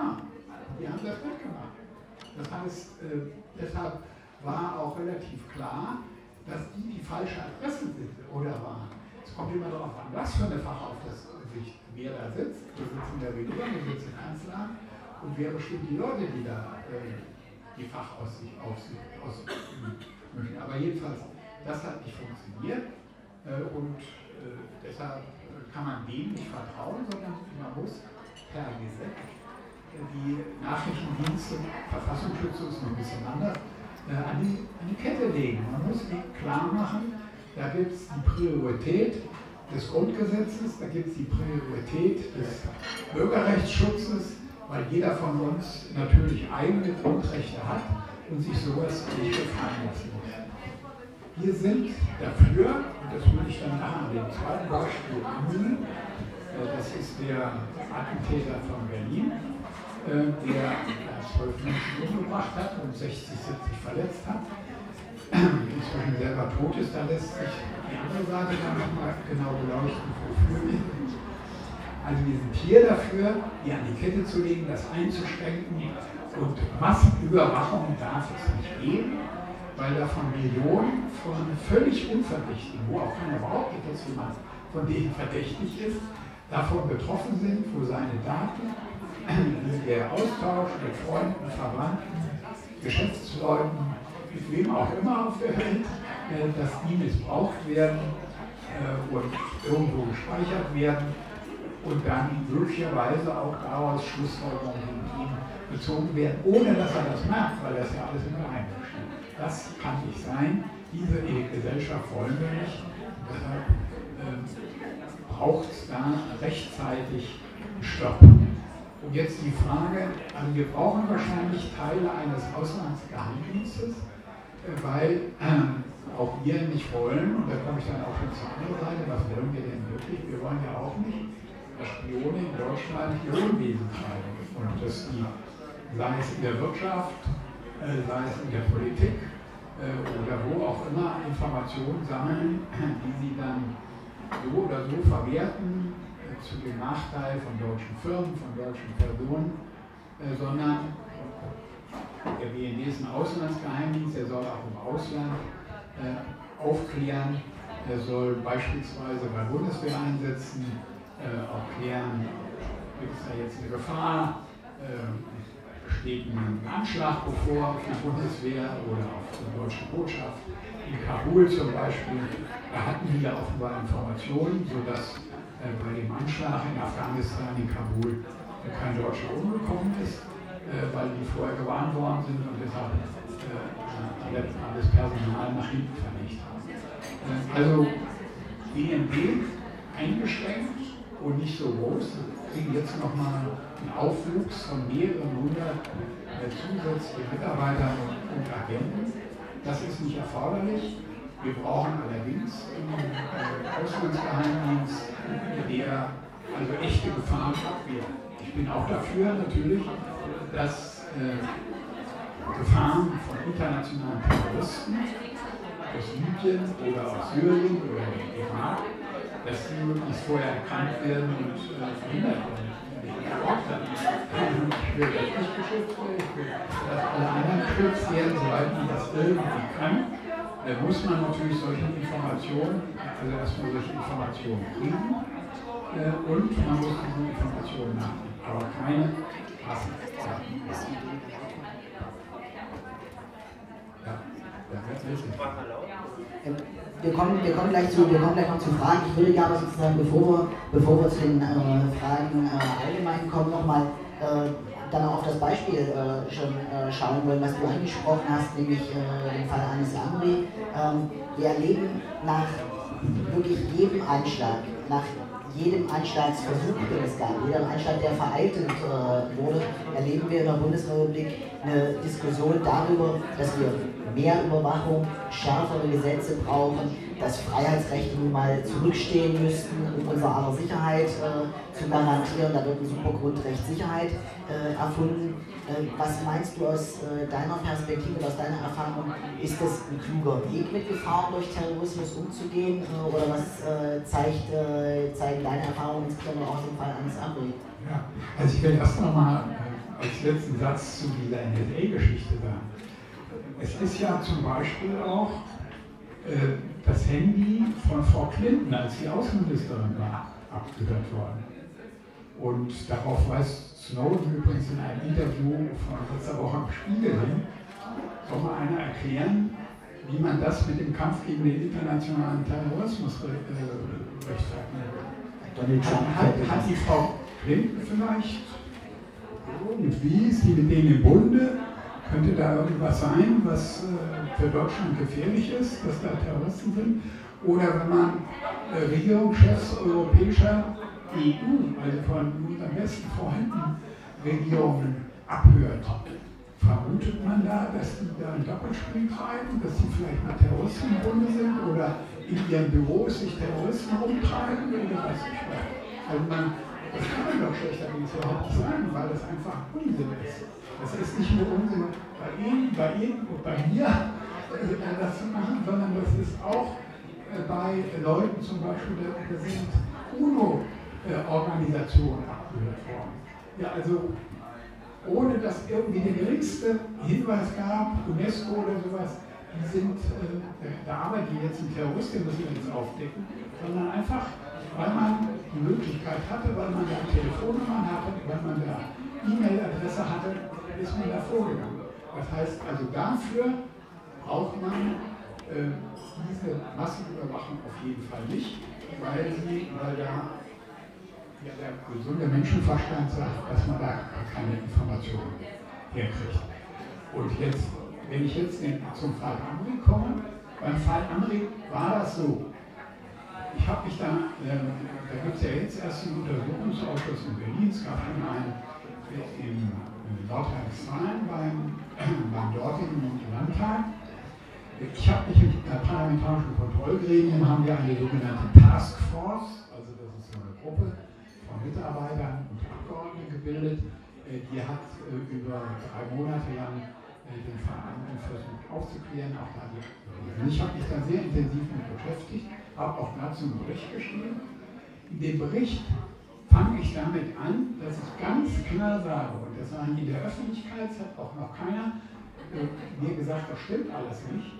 B: das mitgemacht. Das heißt, deshalb war auch relativ klar, dass die falsche Adresse sind oder waren. Es kommt immer darauf an, was für eine Fachaufsicht wer da sitzt. Wir sitzen in der Regierung, wir sitzen im Kanzleramt und wer bestimmt die Leute, die da die Fachaufsicht ausüben möchten. Aber jedenfalls, das hat nicht funktioniert und deshalb kann man dem nicht vertrauen, sondern man muss per Gesetz die Nachrichtendienste, Verfassungsschutz ist noch ein bisschen anders, an die Kette legen. Man muss klar machen, da gibt es die Priorität des Grundgesetzes, da gibt es die Priorität des Bürgerrechtsschutzes, weil jeder von uns natürlich eigene Grundrechte hat und sich sowas nicht gefallen lassen muss. Wir sind dafür, und das würde ich dann nachher an dem zweiten Beispiel annehmen, das ist der Attentäter von Berlin, der 12 Menschen umgebracht hat und 60, 70 verletzt hat, inzwischen selber tot ist. Da lässt sich die andere Seite dann nochmal genau beleuchten, wofür wir sind. Also wir sind hier dafür, die an die Kette zu legen, das einzuschränken, und Massenüberwachung darf es nicht geben, weil davon Millionen von völlig Unverdächtigen, wo auch keiner behauptet, dass jemand von denen verdächtig ist, davon betroffen sind, wo seine Daten, der Austausch mit Freunden, Verwandten, Geschäftsleuten, mit wem auch immer auf der Welt, dass die missbraucht werden und irgendwo gespeichert werden und dann möglicherweise auch daraus Schlussfolgerungen gegen ihn bezogen werden, ohne dass er das merkt, weil das ja alles im Geheimen steht. Das kann nicht sein. Diese Gesellschaft wollen wir nicht. Deshalb braucht es da rechtzeitig Stopp. Und jetzt die Frage, also wir brauchen wahrscheinlich Teile eines Auslandsgeheimdienstes, weil auch wir nicht wollen, und da komme ich dann auch schon zur anderen Seite, was wollen wir denn wirklich? Wir wollen ja auch nicht, dass Spione in Deutschland ihr Unwesen treiben. Und dass die, sei es in der Wirtschaft, sei es in der Politik oder wo auch immer, Informationen sammeln, die sie dann so oder so verwerten, zu dem Nachteil von deutschen Firmen, von deutschen Personen, sondern der BND ist ein Auslandsgeheimdienst, der soll auch im Ausland aufklären, er soll beispielsweise bei Bundeswehreinsätzen auch klären, gibt es da jetzt eine Gefahr, steht ein Anschlag bevor auf die Bundeswehr oder auf die deutsche Botschaft. In Kabul zum Beispiel, da hatten die ja offenbar Informationen, sodass bei dem Anschlag in Afghanistan, in Kabul, kein Deutscher umgekommen ist, weil die vorher gewarnt worden sind und deshalb alles Personal nach hinten verlegt haben. Also BND eingeschränkt und nicht so groß, kriegen jetzt nochmal einen Aufwuchs von mehreren hundert zusätzlichen Mitarbeitern und Agenten. Das ist nicht erforderlich. Wir brauchen allerdings einen Auslandsgeheimdienst, der also echte Gefahren abwehrt. Ich bin auch dafür natürlich, dass Gefahren von internationalen Terroristen aus Libyen oder aus Syrien oder dem Irak, dass die möglichst vorher erkannt werden und verhindert werden. Ich will das nicht geschützt werden, ich will, dass alle anderen geschützt werden, soweit man das irgendwie kann. Muss man natürlich solche Informationen, also erstmal solche Informationen kriegen und man muss diese Informationen nachdenken, aber keine Massendaten.
A: Wir kommen gleich noch zu Fragen. Ich würde gerne sozusagen, bevor wir zu den Fragen allgemein kommen, nochmal dann auch auf das Beispiel schon schauen wollen, was du angesprochen hast, nämlich den Fall Anis Amri. Wir erleben nach wirklich jedem Anschlag, nach jedem Anschlagsversuch, den es gab, jeder Anschlag, der vereitelt wurde, erleben wir in der Bundesrepublik eine Diskussion darüber, dass wir mehr Überwachung, schärfere Gesetze brauchen, dass Freiheitsrechte nun mal zurückstehen müssten, um unser aller Sicherheit zu garantieren. Da wird ein super Grundrecht Sicherheit erfunden. Was meinst du aus deiner Perspektive, aus deiner Erfahrung, ist das ein kluger Weg, mit Gefahren durch Terrorismus umzugehen? Oder was zeigen deine Erfahrungen, insbesondere auch im Fall Anis Amri?
B: Ja, also ich will erst nochmal als letzten Satz zu dieser NSA-Geschichte sagen. Es ist ja zum Beispiel auch das Handy von Frau Clinton, als sie Außenministerin war, abgehört worden. Und darauf weist Snowden übrigens in einem Interview von letzter Woche im Spiegel hin. Soll mal einer erklären, wie man das mit dem Kampf gegen den internationalen Terrorismus rechtfertigen will? Hat die Frau Clinton vielleicht irgendwie ist die mit denen im Bunde. Könnte da irgendwas sein, was für Deutschland gefährlich ist, dass da Terroristen sind? Oder wenn man Regierungschefs europäischer EU, also von unseren besten Freunden, Regierungen abhört, vermutet man da, dass die da ein Doppelspiel treiben, dass sie vielleicht mal Terroristen im Bunde sind oder in ihren Büros sich Terroristen rumtreiben oder was ich weiß. Also das kann man doch schlechterdings überhaupt nicht sagen, weil das einfach Unsinn ist. Das ist nicht nur Unsinn bei Ihnen und bei mir, das zu machen, sondern das ist auch bei Leuten zum Beispiel, da sind UNO-Organisationen abgehört worden. Ja, also ohne dass irgendwie der geringste Hinweis gab, UNESCO oder sowas, die sind, da arbeitet jetzt ein Terrorist, den müssen wir jetzt aufdecken, sondern einfach, weil man die Möglichkeit hatte, weil man da Telefonnummern hatte, weil man da E-Mail-Adresse hatte, ist man da vorgegangen. Das heißt also, dafür braucht man diese Massenüberwachung auf jeden Fall nicht, weil da ja, der gesunde Menschenverstand sagt, dass man da keine Informationen herkriegt. Und jetzt, wenn ich jetzt zum Fall Amri komme, beim Fall Amri war das so. Ich habe mich da gibt es ja jetzt erst einen Untersuchungsausschuss in Berlin, es gab schon einen in Nordrhein-Westfalen beim dortigen Landtag. Ich habe mich im parlamentarischen Kontrollgremium, haben wir eine sogenannte Taskforce, also das ist so eine Gruppe von Mitarbeitern und Abgeordneten gebildet, die hat über 3 Monate lang den Fall versucht aufzuklären, auch da und ich habe mich da sehr intensiv mit beschäftigt, habe auch dazu einen Bericht geschrieben. In dem Bericht fange ich damit an, dass ich ganz klar sage, und das sage ich in der Öffentlichkeit, es hat auch noch keiner mir gesagt, das stimmt alles nicht.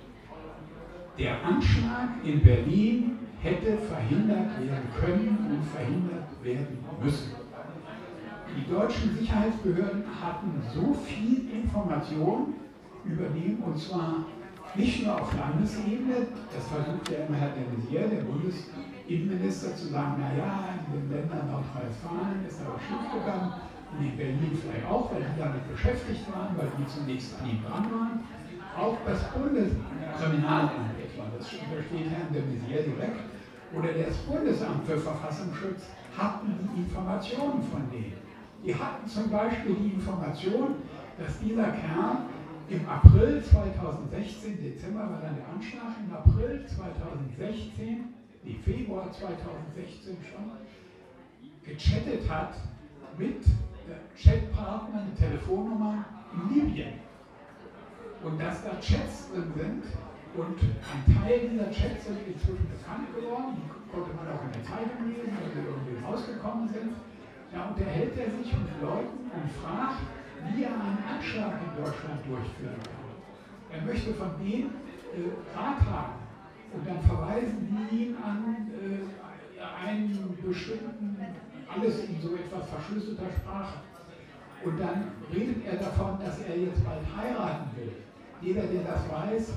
B: Der Anschlag in Berlin hätte verhindert werden können und verhindert werden müssen. Die deutschen Sicherheitsbehörden hatten so viel Information über den, und zwar nicht nur auf Landesebene, das versucht ja immer Herr de Maizière, der Bundesinnenminister, zu sagen, naja, in den Ländern Nordrhein-Westfalen ist aber schief gegangen, und in Berlin vielleicht auch, weil die damit beschäftigt waren, weil die zunächst an ihm dran waren. Auch das Bundeskriminalamt etwa, das untersteht Herrn de Maizière direkt, oder das Bundesamt für Verfassungsschutz hatten die Informationen von denen. Die hatten zum Beispiel die Information, dass dieser Kerl im April 2016, Dezember war dann der Anschlag, im April 2016, Februar 2016 schon, gechattet hat mit Chatpartnern, Telefonnummern in Libyen. Und dass da Chats drin sind und ein Teil dieser Chats sind inzwischen bekannt geworden, die konnte man auch in der Zeitung lesen, weil sie irgendwie rausgekommen sind. Da unterhält er sich mit Leuten und fragt, wie er einen Anschlag in Deutschland durchführen kann. Er möchte von denen Rat haben und dann verweisen die ihn an einen bestimmten, alles in so etwas verschlüsselter Sprache. Und dann redet er davon, dass er jetzt bald heiraten will. Jeder, der das weiß,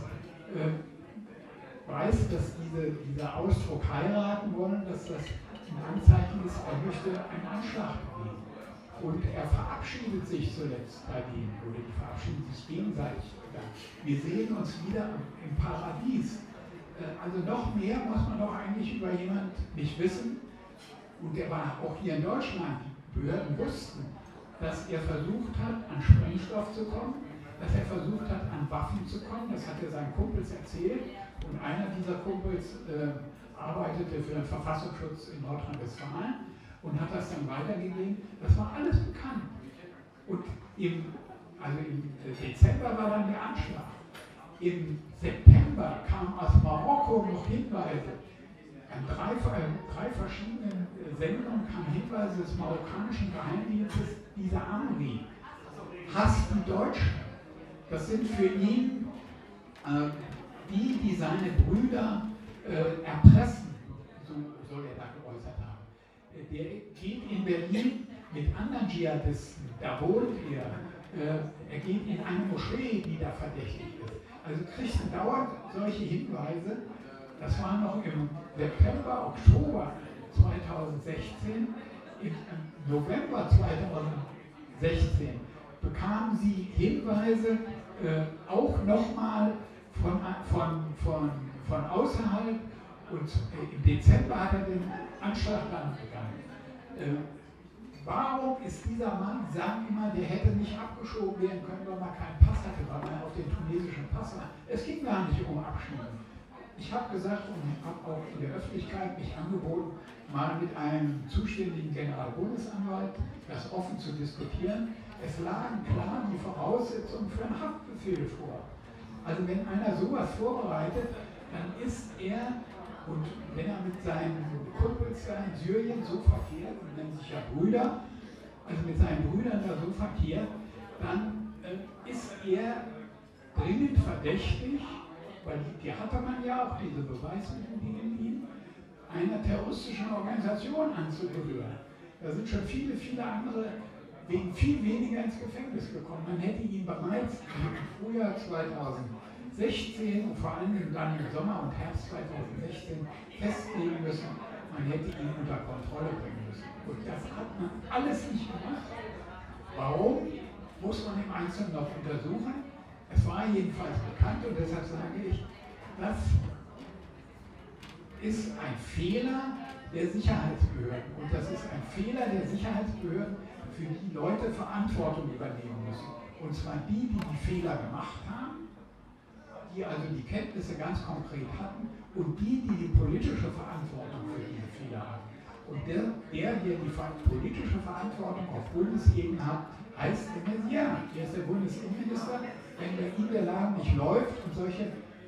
B: weiß, dass dieser Ausdruck heiraten wollen, dass das ein Anzeichen ist, er möchte einen Anschlag begehen. Und er verabschiedet sich zuletzt bei denen, oder die verabschieden sich gegenseitig. Wir sehen uns wieder im Paradies. Also noch mehr muss man doch eigentlich über jemanden nicht wissen. Und der war auch hier in Deutschland, die Behörden wussten, dass er versucht hat, an Sprengstoff zu kommen, dass er versucht hat, an Waffen zu kommen. Das hat er seinen Kumpels erzählt. Und einer dieser Kumpels arbeitete für den Verfassungsschutz in Nordrhein-Westfalen und hat das dann weitergegeben. Das war alles bekannt. Und im Dezember war dann der Anschlag. Im September kamen aus Marokko noch Hinweise. An drei verschiedenen Sendungen kamen Hinweise des marokkanischen Geheimdienstes, dieser Amri hasst die Deutschen. Das sind für ihn die seine Brüder erpressen, so soll er da geäußert haben. Der geht in Berlin mit anderen Dschihadisten, da wohnt er geht in eine Moschee, die da verdächtig ist. Also kriegst du dauernd solche Hinweise. Das war noch im September, Oktober 2016. Im November 2016 16 bekamen sie Hinweise auch nochmal von außerhalb, und im Dezember hat er den Anschlag dann begangen. Warum ist dieser Mann, sagen immer, der hätte nicht abgeschoben werden können, weil man keinen Pass hatte, weil man auch den tunesischen Pass hat. Es ging gar nicht um Abschieben. Ich habe gesagt und habe auch in der Öffentlichkeit mich angeboten, mal mit einem zuständigen Generalbundesanwalt das offen zu diskutieren. Es lagen klar die Voraussetzungen für einen Haftbefehl vor. Also wenn einer sowas vorbereitet, dann ist er, und wenn er mit seinen Kumpels da in Syrien so verkehrt, und nennen sich ja Brüder, also mit seinen Brüdern da so verkehrt, dann ist er dringend verdächtig, weil die hatte man ja auch, diese Beweismittel gegen ihn, einer terroristischen Organisation anzugehören. Da sind schon viele, viele andere wegen viel weniger ins Gefängnis gekommen. Man hätte ihn bereits im Frühjahr 2016 und vor allem dann im Sommer und Herbst 2016 festlegen müssen. Man hätte ihn unter Kontrolle bringen müssen. Und das hat man alles nicht gemacht. Warum? Muss man im Einzelnen noch untersuchen. Es war jedenfalls bekannt und deshalb sage ich, das ist ein Fehler der Sicherheitsbehörden. Und das ist ein Fehler der Sicherheitsbehörden, für die Leute Verantwortung übernehmen müssen. Und zwar die Fehler gemacht haben, die also die Kenntnisse ganz konkret hatten, und die politische Verantwortung für diese Fehler haben. Und der die politische Verantwortung auf Bundesebene hat, heißt de Maizière. Er ist der Bundesinnenminister. Wenn bei ihm der Laden nicht läuft und solche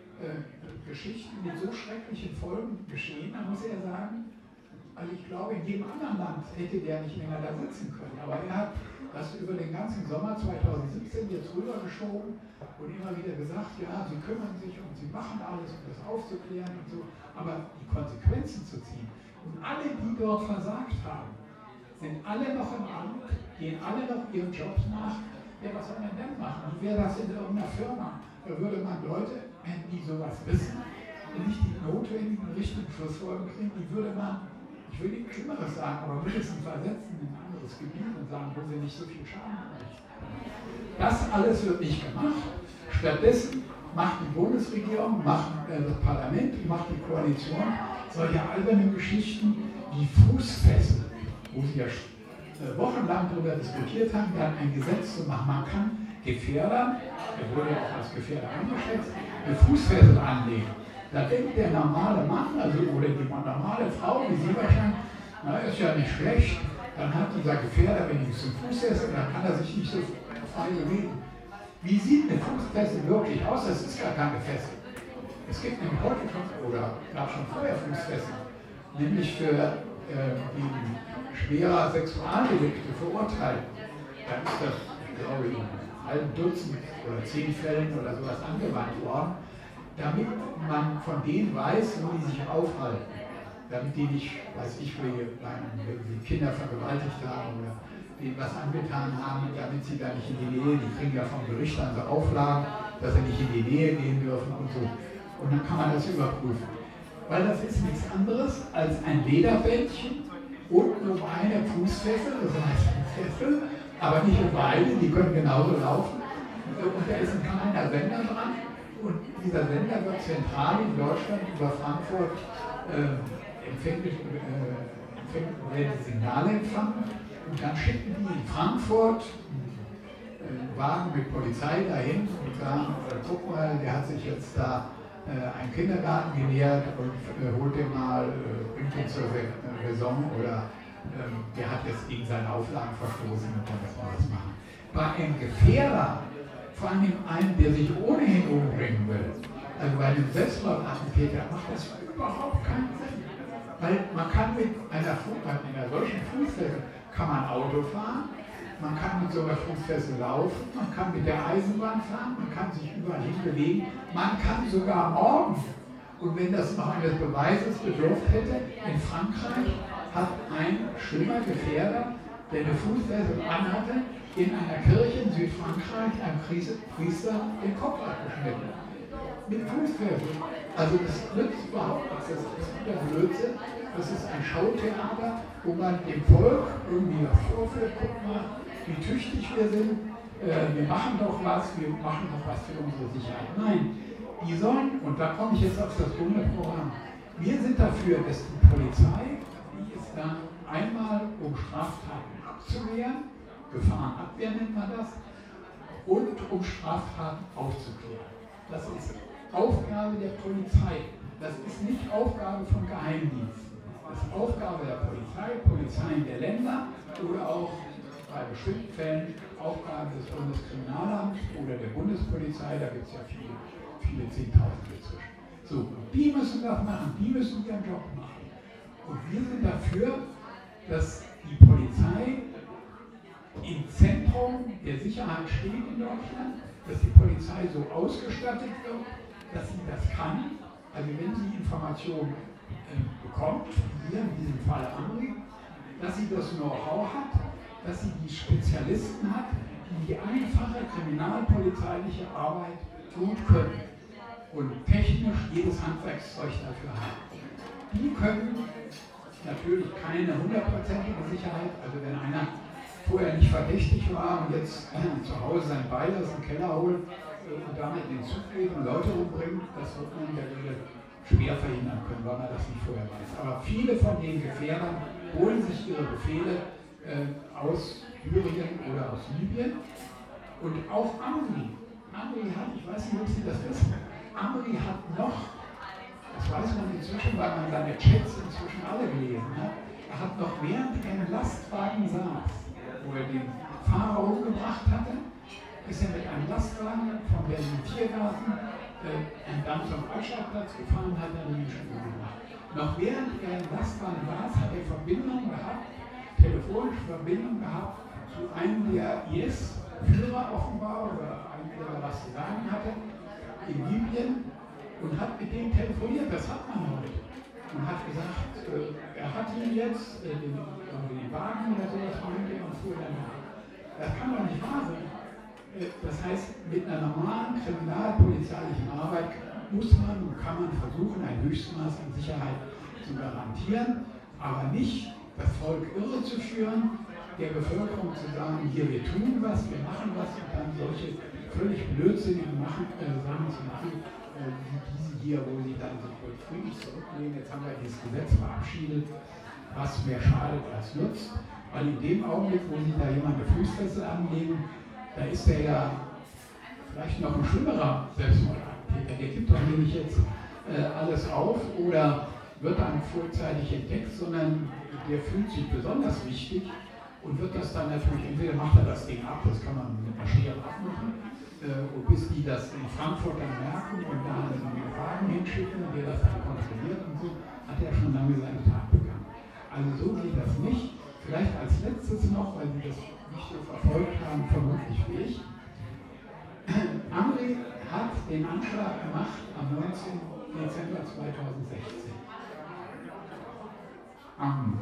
B: Geschichten mit so schrecklichen Folgen geschehen, dann muss er sagen, also ich glaube, in jedem anderen Land hätte der nicht länger da sitzen können. Aber er hat das über den ganzen Sommer 2017 jetzt rübergeschoben und immer wieder gesagt, ja, sie kümmern sich und sie machen alles, um das aufzuklären und so. Aber die Konsequenzen zu ziehen. Und alle, die dort versagt haben, sind alle noch im Amt, gehen alle noch ihren Jobs nach. Ja, was soll man denn machen? Wie wäre das in irgendeiner Firma? Da würde man Leute, die sowas wissen und nicht die notwendigen richtigen Schlussfolgerungen kriegen, die würde man, ich will nichts Schlimmeres sagen, aber mindestens versetzen in ein anderes Gebiet und sagen, wo sie nicht so viel Schaden anrichten. Das alles wird nicht gemacht. Stattdessen macht die Bundesregierung, macht das Parlament, macht die Koalition solche albernen Geschichten wie Fußfessel, wo sie ja wochenlang darüber diskutiert haben, dann ein Gesetz zu machen. Man kann Gefährder, der wurde ja auch als Gefährder eingeschätzt, eine Fußfessel anlegen. Da denkt der normale Mann, also oder die normale Frau, wie Sie wahrscheinlich, na, ist ja nicht schlecht, dann hat dieser Gefährder wenigstens eine Fußfessel, dann kann er sich nicht so frei bewegen. Wie sieht eine Fußfessel wirklich aus? Das ist gar keine Fessel. Es gibt nämlich heute schon, oder gab schon vorher Fußfesseln, nämlich für die schwerer Sexualdelikte verurteilt. Dann ist das, glaube ich, in einem halben Dutzend oder 10 Fällen oder sowas angewandt worden, damit man von denen weiß, wo die sich aufhalten. Damit die nicht, weiß ich, wenn sie Kinder vergewaltigt haben oder denen was angetan haben, damit sie da nicht in die Nähe, die kriegen ja vom Gericht dann so Auflagen, dass sie nicht in die Nähe gehen dürfen und so. Und dann kann man das überprüfen. Weil das ist nichts anderes als ein Lederbändchen und nur eine Fußfessel, das heißt eine Fessel, aber nicht nur beide, die können genauso laufen. Und da ist ein kleiner Sender dran und dieser Sender wird zentral in Deutschland über Frankfurt werden Signale empfangen und dann schicken die in Frankfurt einen Wagen mit Polizei dahin und sagen, guck mal, der hat sich jetzt da einen Kindergarten genähert und holt den mal, bringt ihn zur Raison oder der hat jetzt gegen seine Auflagen verstoßen und dann muss man das machen. Bei einem Gefährder, vor allem einem, der sich ohnehin umbringen will, also bei einem Selbstmordattentäter macht das überhaupt keinen Sinn. Weil man kann mit einer solchen Fußfessel kann man Auto fahren, man kann mit so einer Fußfessel laufen, man kann mit der Eisenbahn fahren, man kann sich überall hin bewegen, man kann sogar morden. Und wenn das noch eines Beweises bedurft hätte, in Frankreich hat ein schlimmer Gefährder, der eine Fußfessel anhatte, in einer Kirche in Südfrankreich einem Priester den Kopf abgeschnitten. Mit Fußfessel. Also das nützt überhaupt nichts, das ist wieder Blödsinn. Das ist ein Schautheater, wo man dem Volk irgendwie was vorführt. Guck mal, wie tüchtig wir sind, wir machen doch was für unsere Sicherheit. Nein, die sollen, und da komme ich jetzt auf das Bundesprogramm, wir sind dafür, dass die Polizei, die ist dann einmal, um Straftaten abzuwehren, Gefahrenabwehr nennt man das, und um Straftaten aufzuklären. Das ist Aufgabe der Polizei. Das ist nicht Aufgabe von Geheimdiensten. Das ist Aufgabe der Polizei, Polizeien der Länder oder auch bei bestimmten Fällen Aufgabe des Bundeskriminalamts oder der Bundespolizei. Da gibt es ja viele Zehntausende zwischen. So, die müssen das machen, die müssen ihren Job machen. Und wir sind dafür, dass die Polizei im Zentrum der Sicherheit steht in Deutschland, dass die Polizei so ausgestattet wird, dass sie das kann. Also wenn sie Informationen bekommt, hier in diesem Fall Amri, dass sie das Know-how hat, dass sie die Spezialisten hat, die einfache kriminalpolizeiliche Arbeit tun können und technisch jedes Handwerkszeug dafür haben. Die können natürlich keine hundertprozentige Sicherheit, also wenn einer vorher nicht verdächtig war und jetzt zu Hause sein Beil aus dem Keller holt und damit den Zug geht und Leute umbringt, das wird man in der Regel schwer verhindern können, weil man das nicht vorher weiß. Aber viele von den Gefährdern holen sich ihre Befehle aus Syrien oder aus Libyen. Und auch Amri hat, ich weiß nicht, ob Sie das wissen, Amri hat noch, das weiß man inzwischen, weil man seine Chats inzwischen alle gelesen hat, er hat noch während er im Lastwagen saß, wo er den Fahrer umgebracht hatte, ist er mit einem Lastwagen von Berlin Tiergarten dann zum Altstadtplatz gefahren und hat eine Menschen umgebracht. Noch während er im Lastwagen saß, hat er Verbindung gehabt, telefonische Verbindung gehabt zu einem der IS-Führer offenbar oder einem, der was zu sagen hatte, in Libyen und hat mit dem telefoniert, das hat man heute. Und hat gesagt, er hat ihn jetzt, den Wagen oder sowas meinte und fuhr dann nach. Das kann doch nicht wahr sein. Das heißt, mit einer normalen kriminalpolizeilichen Arbeit muss man und kann man versuchen, ein Höchstmaß an Sicherheit zu garantieren, aber nicht das Volk irre zu führen, der Bevölkerung zu sagen, hier, wir tun was, wir machen was und dann solche völlig blödsinnigen Sachen zu machen, wie diese hier, wo sie dann sich friedlich zurücklehnen. Jetzt haben wir dieses Gesetz verabschiedet, was mehr schadet als nutzt, weil in dem Augenblick, wo sie da jemand eine Fußfessel anlegen, da ist der ja vielleicht noch ein schlimmerer Selbstmordattentäter. Der gibt doch nämlich jetzt alles auf oder wird dann vorzeitig entdeckt, sondern der fühlt sich besonders wichtig und wird das dann natürlich, entweder macht er das Ding ab, das kann man mit einer Schere abmachen, und bis die das in Frankfurt dann merken und da einen Wagen hinschicken, der das dann kontrolliert und so, hat er schon lange seine Tat begangen. Also so geht das nicht. Vielleicht als letztes noch, weil Sie das nicht so verfolgt haben, vermutlich wie ich. Amri hat den Anschlag gemacht am 19. Dezember 2016. Am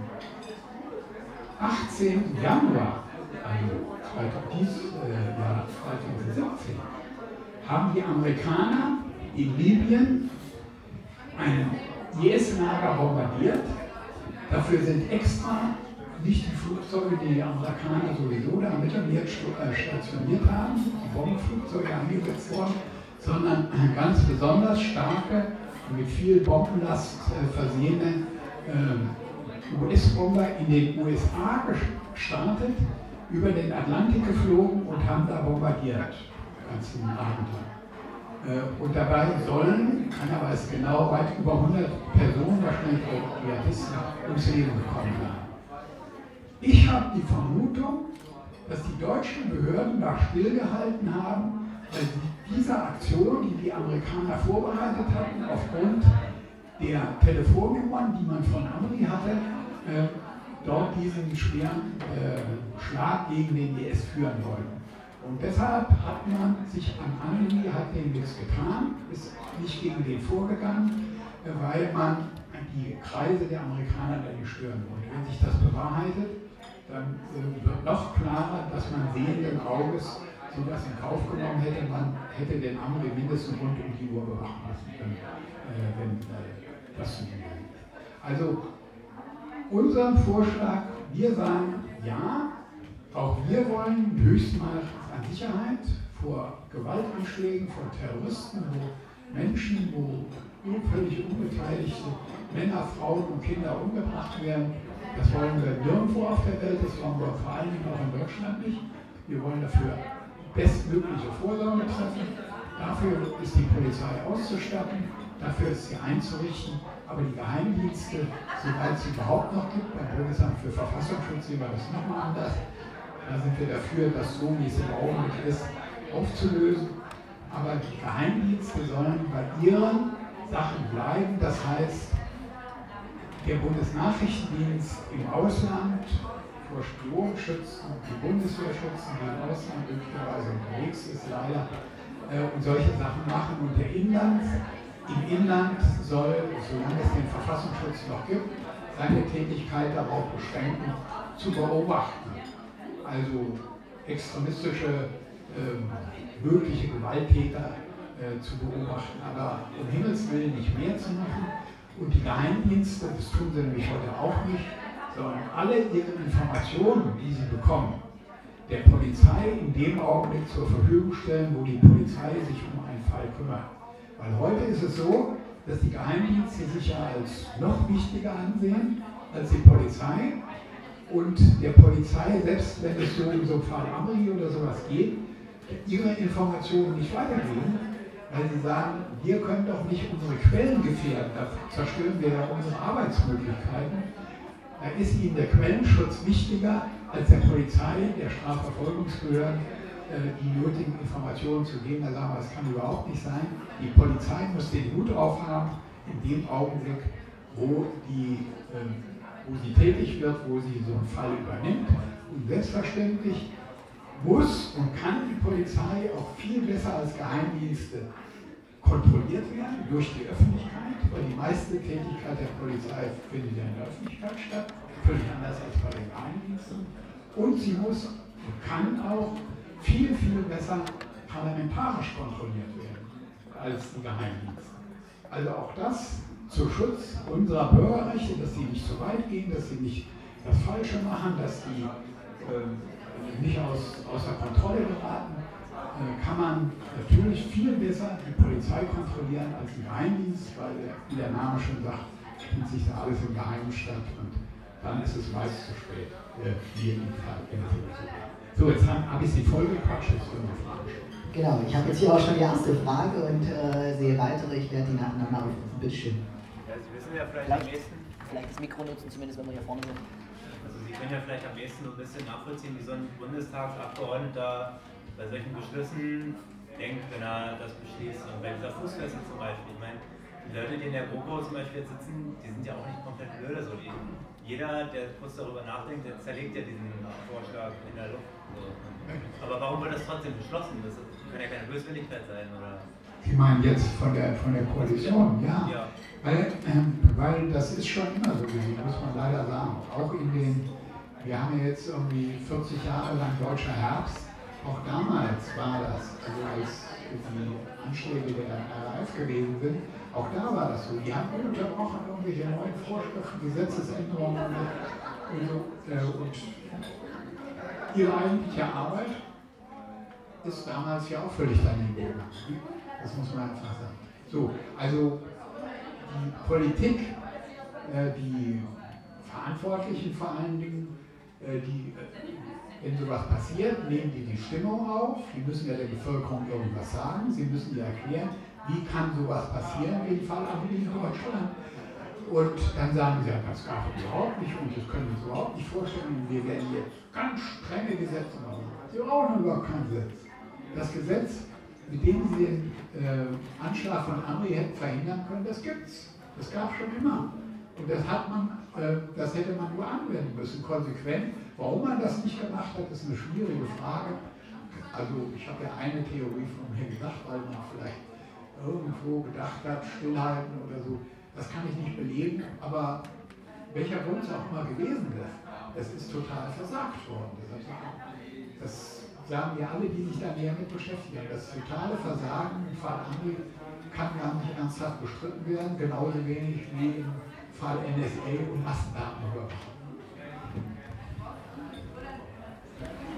B: 18. Januar, also dieses Jahr 2017, haben die Amerikaner in Libyen ein IS-Lager bombardiert. Dafür sind extra nicht die Flugzeuge, die die Amerikaner sowieso da im Mittelmeer stationiert haben, die Bombenflugzeuge eingesetzt worden, sondern ganz besonders starke, mit viel Bombenlast versehene US-Bomber in den USA gestartet, über den Atlantik geflogen und haben da bombardiert, ganz im Abend. Und dabei sollen, keiner weiß genau, weit über 100 Personen, wahrscheinlich auch Dschihadisten, ums Leben gekommen haben. Ich habe die Vermutung, dass die deutschen Behörden da stillgehalten haben, weil sie dieser Aktion, die die Amerikaner vorbereitet hatten, aufgrund der Telefonnummern, die man von Amri hatte, dort diesen schweren Schlag gegen den IS führen wollten. Und deshalb hat man sich an Amri, hat den nichts getan, ist nicht gegen den vorgegangen, weil man die Kreise der Amerikaner da nicht stören wollte. Wenn sich das bewahrheitet, dann wird noch klarer, dass man sehenden Auges sowas in Kauf genommen hätte. Man hätte den Amri mindestens rund um die Uhr bewachen lassen können, wenn das zu tun ist. Also unser Vorschlag, wir sagen, ja, Auch wir wollen Höchstmaß an Sicherheit vor Gewaltanschlägen, vor Terroristen, wo Menschen, wo völlig unbeteiligte Männer, Frauen und Kinder umgebracht werden. Das wollen wir nirgendwo auf der Welt, das wollen wir vor allen Dingen auch in Deutschland nicht. Wir wollen dafür bestmögliche Vorsorge treffen. Dafür ist die Polizei auszustatten, dafür ist sie einzurichten. Aber die Geheimdienste, soweit es überhaupt noch gibt, beim Bundesamt für Verfassungsschutz sehen wir das nochmal anders. Da sind wir dafür, das so, wie es im Augenblick ist, aufzulösen. Aber die Geheimdienste sollen bei ihren Sachen bleiben. Das heißt, der Bundesnachrichtendienst im Ausland vor Spionen schützen, die Bundeswehr schützen, die im Ausland möglicherweise unterwegs ist, leider, und solche Sachen machen. Und im Inland soll, solange es den Verfassungsschutz noch gibt, seine Tätigkeit darauf beschränken, zu beobachten. Also extremistische, mögliche Gewalttäter zu beobachten, aber um Himmels Willen nicht mehr zu machen. Und die Geheimdienste, das tun sie nämlich heute auch nicht, sondern alle ihre Informationen, die sie bekommen, der Polizei in dem Augenblick zur Verfügung stellen, wo die Polizei sich um einen Fall kümmert. Weil heute ist es so, dass die Geheimdienste sich ja als noch wichtiger ansehen als die Polizei und der Polizei, selbst wenn es so um so einen Fall Amri oder sowas geht, ihre Informationen nicht weitergeben, weil sie sagen, wir können doch nicht unsere Quellen gefährden, da zerstören wir ja unsere Arbeitsmöglichkeiten. Da ist ihnen der Quellenschutz wichtiger, als der Polizei, der Strafverfolgungsbehörden, die nötigen Informationen zu geben. Da sagen wir, das kann überhaupt nicht sein. Die Polizei muss den Hut aufhaben, in dem Augenblick, wo sie tätig wird, wo sie so einen Fall übernimmt. Und selbstverständlich muss und kann die Polizei auch viel besser als Geheimdienste kontrolliert werden durch die Öffentlichkeit, weil die meiste Tätigkeit der Polizei findet ja in der Öffentlichkeit statt, völlig anders als bei den Geheimdiensten. Und sie muss und kann auch viel, viel besser parlamentarisch kontrolliert werden als die Geheimdienste. Also auch das zum Schutz unserer Bürgerrechte, dass sie nicht zu weit gehen, dass sie nicht das Falsche machen, dass sie nicht außer Kontrolle geraten, kann man natürlich viel besser die Polizei kontrollieren als den Geheimdienst, weil, wie der Name schon sagt, spielt sich da alles im Geheimen statt und dann ist es meist zu spät, hier in den Fall. So, jetzt habe ich Sie vollgequatscht, jetzt können wir Fragen stellen.
A: Genau, ich habe jetzt hier auch schon die erste Frage und sehe weitere, ich werde die nacheinander rufen. Bitte schön.
C: Ja, Sie wissen ja vielleicht am ehesten.
A: Vielleicht das Mikro nutzen, zumindest wenn wir hier vorne sind.
C: Also Sie können ja vielleicht am ehesten so ein bisschen nachvollziehen, wie so ein Bundestagsabgeordneter bei solchen Beschlüssen denkt, wenn er das beschließt. Und bei dieser Fußfessel zum Beispiel, ich meine, die Leute, die in der GroKo zum Beispiel jetzt sitzen, die sind ja auch nicht komplett blöde. So. Jeder, der kurz darüber nachdenkt, der zerlegt ja diesen Vorschlag in der Luft. So. Aber warum wird das trotzdem beschlossen? Das kann ja keine Böswilligkeit sein, oder?
B: Sie meinen jetzt von der Koalition, ja.
C: Ja.
B: Weil das ist schon immer so gewesen, muss man leider sagen. Auch wir haben ja jetzt irgendwie 40 Jahre lang Deutscher Herbst. Auch damals war das, also als die Anschläge der RAF gewesen sind, auch da war das so. Die haben ununterbrochen irgendwelche neuen Vorschriften, Gesetzesänderungen und ihre eigentliche Arbeit ist damals ja auch völlig daneben gegangen. Das muss man einfach sagen. So, also die Politik, die Verantwortlichen vor allen Dingen, wenn sowas passiert, nehmen die Stimmung auf. Die müssen ja der Bevölkerung irgendwas sagen. Sie müssen ihr erklären, wie kann sowas passieren, wie im Fall Amri in Deutschland. Und dann sagen sie, ja, das gab es überhaupt nicht und das können wir uns überhaupt nicht vorstellen. Wir werden jetzt ganz strenge Gesetze machen. Sie brauchen überhaupt kein Gesetz. Das Gesetz, mit dem sie den Anschlag von Amri hätten verhindern können, das gibt's. Das gab es schon immer. Und das hätte man nur anwenden müssen, konsequent. Warum man das nicht gemacht hat, ist eine schwierige Frage. Also ich habe ja eine Theorie von mir gedacht, weil man vielleicht irgendwo gedacht hat, stillhalten oder so. Das kann ich nicht belegen, aber welcher Grund es auch immer gewesen ist, es ist total versagt worden. Das sagen ja alle, die sich da näher mit beschäftigen. Das totale Versagen im Fall Amri kann gar nicht ernsthaft bestritten werden, genauso wenig wie im Fall NSA und Massendatenüberwachung.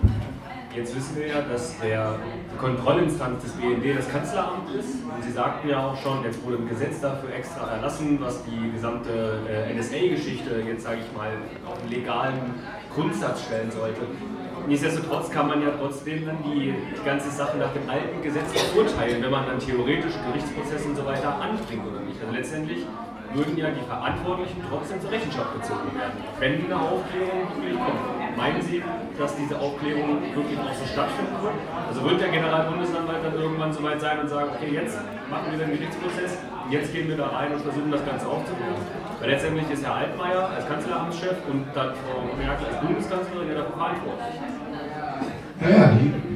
D: Jetzt wissen wir ja, dass die Kontrollinstanz des BND das Kanzleramt ist. Und Sie sagten ja auch schon, jetzt wurde ein Gesetz dafür extra erlassen, was die gesamte NSA-Geschichte jetzt, sage ich mal, auf einen legalen Grundsatz stellen sollte. Nichtsdestotrotz kann man ja trotzdem dann die ganze Sache nach dem alten Gesetz beurteilen, wenn man dann theoretisch Gerichtsprozesse und so weiter anbringt oder nicht. Also letztendlich würden ja die Verantwortlichen trotzdem zur Rechenschaft gezogen werden, wenn eine Aufklärung wirklich kommt. Meinen Sie, dass diese Aufklärung wirklich auch so stattfinden wird? Also wird der Generalbundesanwalt dann irgendwann so weit sein und sagen, okay, jetzt machen wir den Gerichtsprozess, jetzt gehen wir da rein und versuchen das Ganze aufzuklären? Weil letztendlich ist Herr Altmaier als Kanzleramtschef und dann Frau Merkel als Bundeskanzlerin ja dafür verantwortlich.
B: Naja,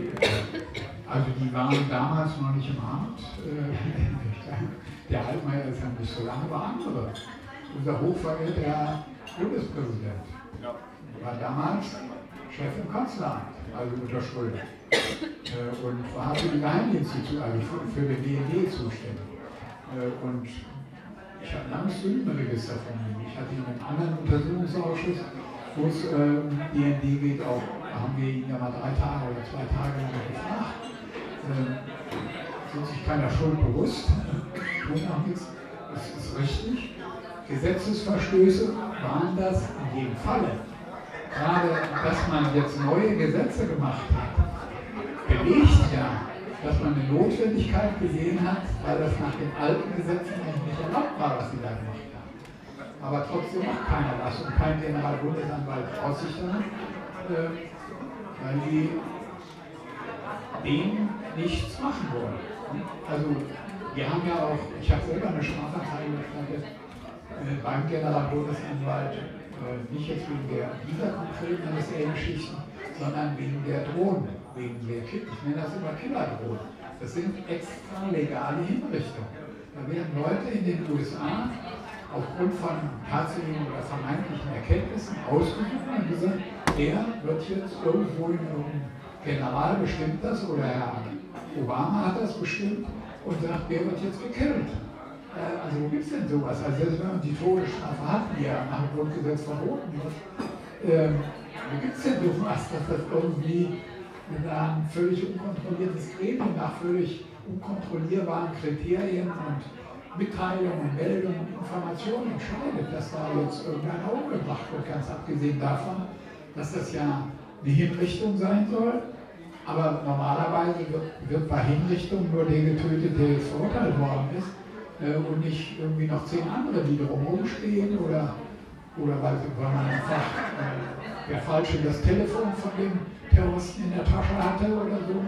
B: die waren damals noch nicht im Amt. Der Altmaier ist ja nicht so lange, aber andere. Unser hochverehrter Bundespräsident war damals Chef im Kanzleramt, also unter Schröder. Und war für die Geheimdienste, also für den BND zuständig. Und ich habe ein langes Sündenregister von ihm. Ich hatte ihn in einem anderen Untersuchungsausschuss, wo es BND geht, auch haben wir ihn ja mal 3 Tage oder 2 Tage lang gefragt. Sind sich keiner Schuld bewusst, tun auch nichts. Das ist richtig. Gesetzesverstöße waren das in jedem Falle. Gerade, dass man jetzt neue Gesetze gemacht hat, belegt ja, dass man eine Notwendigkeit gesehen hat, weil das nach den alten Gesetzen eigentlich nicht erlaubt war, was sie da gemacht haben. Aber trotzdem macht keiner das und kein Generalbundesanwalt aussichern, weil die dem nichts machen wollen. Also wir haben ja auch, ich habe selber eine Strafanzeige gestartet beim Generalbundesanwalt, nicht jetzt wegen dieser konkreten NSA-Geschichten, sondern wegen der Drohnen, wegen der ich nenne das immer Killerdrohnen. Das sind extra legale Hinrichtungen. Da werden Leute in den USA aufgrund von tatsächlichen oder vermeintlichen Erkenntnissen ausgesucht und gesagt, der wird jetzt irgendwo in irgendeinem General bestimmt das oder Herr Obama hat das bestimmt und sagt, der wird jetzt gekillt. Also wo gibt es denn sowas? Also selbst wenn man die Todesstrafe hat, die ja nach dem Grundgesetz verboten wird, wo gibt es denn sowas, dass das irgendwie mit einem völlig unkontrolliertes Gremium nach völlig unkontrollierbaren Kriterien und Mitteilungen, Meldungen, Informationen entscheidet, dass da jetzt irgendein Auge gemacht wird, ganz abgesehen davon, dass das ja eine Hinrichtung sein soll. Aber normalerweise wird bei Hinrichtung nur der getötet, der jetzt verurteilt worden ist. Und nicht irgendwie noch 10 andere, die drumherum stehen oder weil man einfach der Falsche das Telefon von dem Terroristen in der Tasche hatte oder so.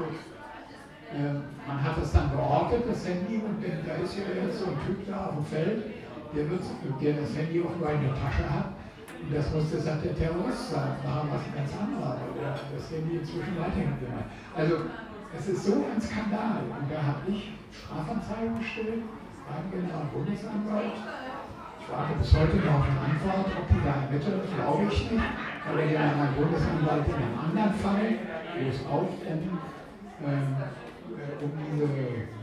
B: Man hat das dann geortet, das Handy, und da ist ja jetzt so ein Typ da auf dem Feld, der das Handy auch nur in der Tasche hat. Und das muss deshalb der Terrorist sein, machen was ganz anderes, oder das Handy inzwischen weitergegeben hat. Also es ist so ein Skandal. Und da habe ich Strafanzeigen gestellt beim Generalbundesanwalt. Ich warte bis heute noch auf eine Antwort, ob die da ermittelt, glaube ich nicht. Aber der Generalbundesanwalt in einem anderen Fall, wo es auch um diese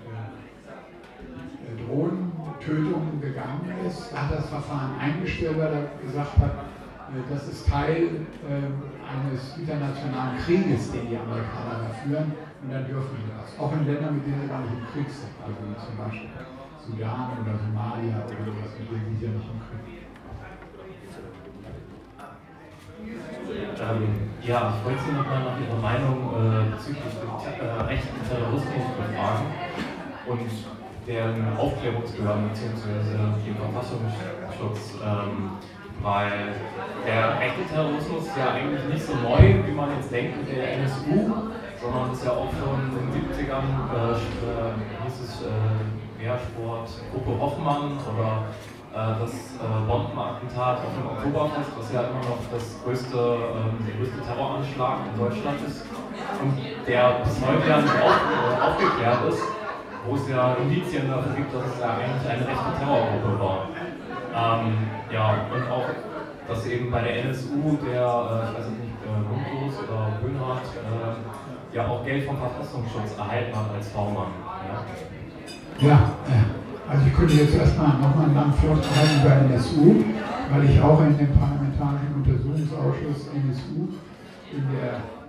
B: Drohnentötungen gegangen ist, hat das Verfahren eingestellt, weil er gesagt hat, das ist Teil eines internationalen Krieges, den die Amerikaner da führen, und dann dürfen sie das. Auch in Ländern, mit denen sie gar nicht im Krieg sind, also zum Beispiel Sudan oder Somalia oder sowas, mit denen sind sie ja nicht im Krieg.
E: Ja, ich wollte Sie nochmal nach Ihrer Meinung bezüglich rechten Terrorismus befragen und deren Aufklärungsbehörden bzw. den Verfassungsschutz, weil der rechte Terrorismus ist ja eigentlich nicht so neu, wie man jetzt denkt mit der NSU, sondern ist ja auch schon in den 70ern, hieß es Wehrsportgruppe Hoffmann oder das Bombenattentat auf dem Oktoberfest, was ja immer noch der größte Terroranschlag in Deutschland ist und der bis heute ja nicht aufgeklärt ist, wo es ja Indizien dafür gibt, dass es ja eigentlich eine rechte Terrorgruppe war. Und auch, dass eben bei der NSU der, ich weiß nicht, Mundlos oder Böhnhardt ja auch Geld vom Verfassungsschutz erhalten hat als V-Mann.
B: Ja, also ich könnte jetzt erstmal nochmal einen langen Vortrag halten über NSU, weil ich auch in dem Parlamentarischen Untersuchungsausschuss NSU in der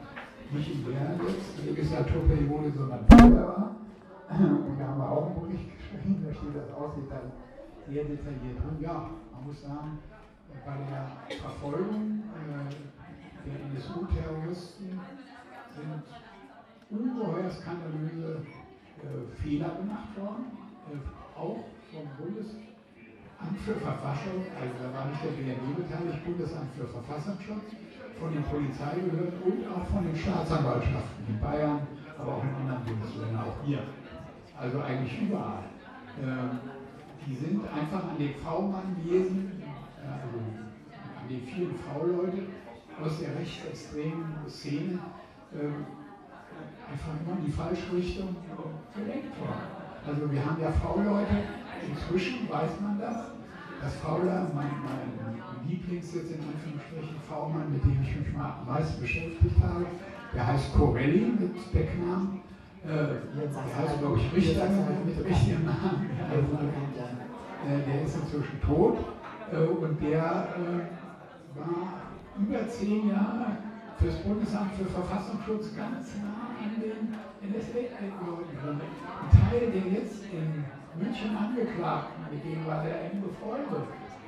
B: nicht in der letzten Legislaturperiode, sondern vorher war. Und da haben wir auch einen Bericht geschrieben, da steht das aussieht dann sehr detailliert drin. Ja, man muss sagen, bei der Verfolgung der NSU-Terroristen sind ungeheuer skandalöse Fehler gemacht worden, auch vom Bundesamt für Verfassung, also da war nicht der BND beteiligt, Bundesamt für Verfassungsschutz, von den Polizeibehörden und auch von den Staatsanwaltschaften in Bayern, aber auch in anderen Bundesländern, auch hier. Also eigentlich überall. Die sind einfach an den V-Mann-Wesen, also an die vielen V-Leute aus der rechtsextremen Szene einfach immer in die falsche Richtung gelenkt worden. Also wir haben ja V-Leute, inzwischen weiß man das, dass V-Leute, mein Lieblingssitz in Anführungsstrichen V-Mann, mit dem ich mich am meisten beschäftigt habe, der heißt Corelli mit Decknamen. Der heißt, glaube ich, Richter mit richtigem Namen. Also, der ist inzwischen tot und der war über 10 Jahre fürs Bundesamt für Verfassungsschutz ganz nah an den NSA-Leuten dran. Ein Teil der jetzt in München Angeklagten, mit denen war der eng befreundet.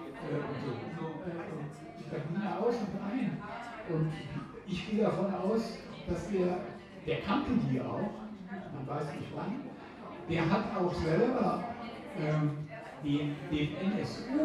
B: Da ging er aus und ein. Und ich gehe davon aus, dass der kannte die auch, man weiß nicht wann, der hat auch selber dem NSU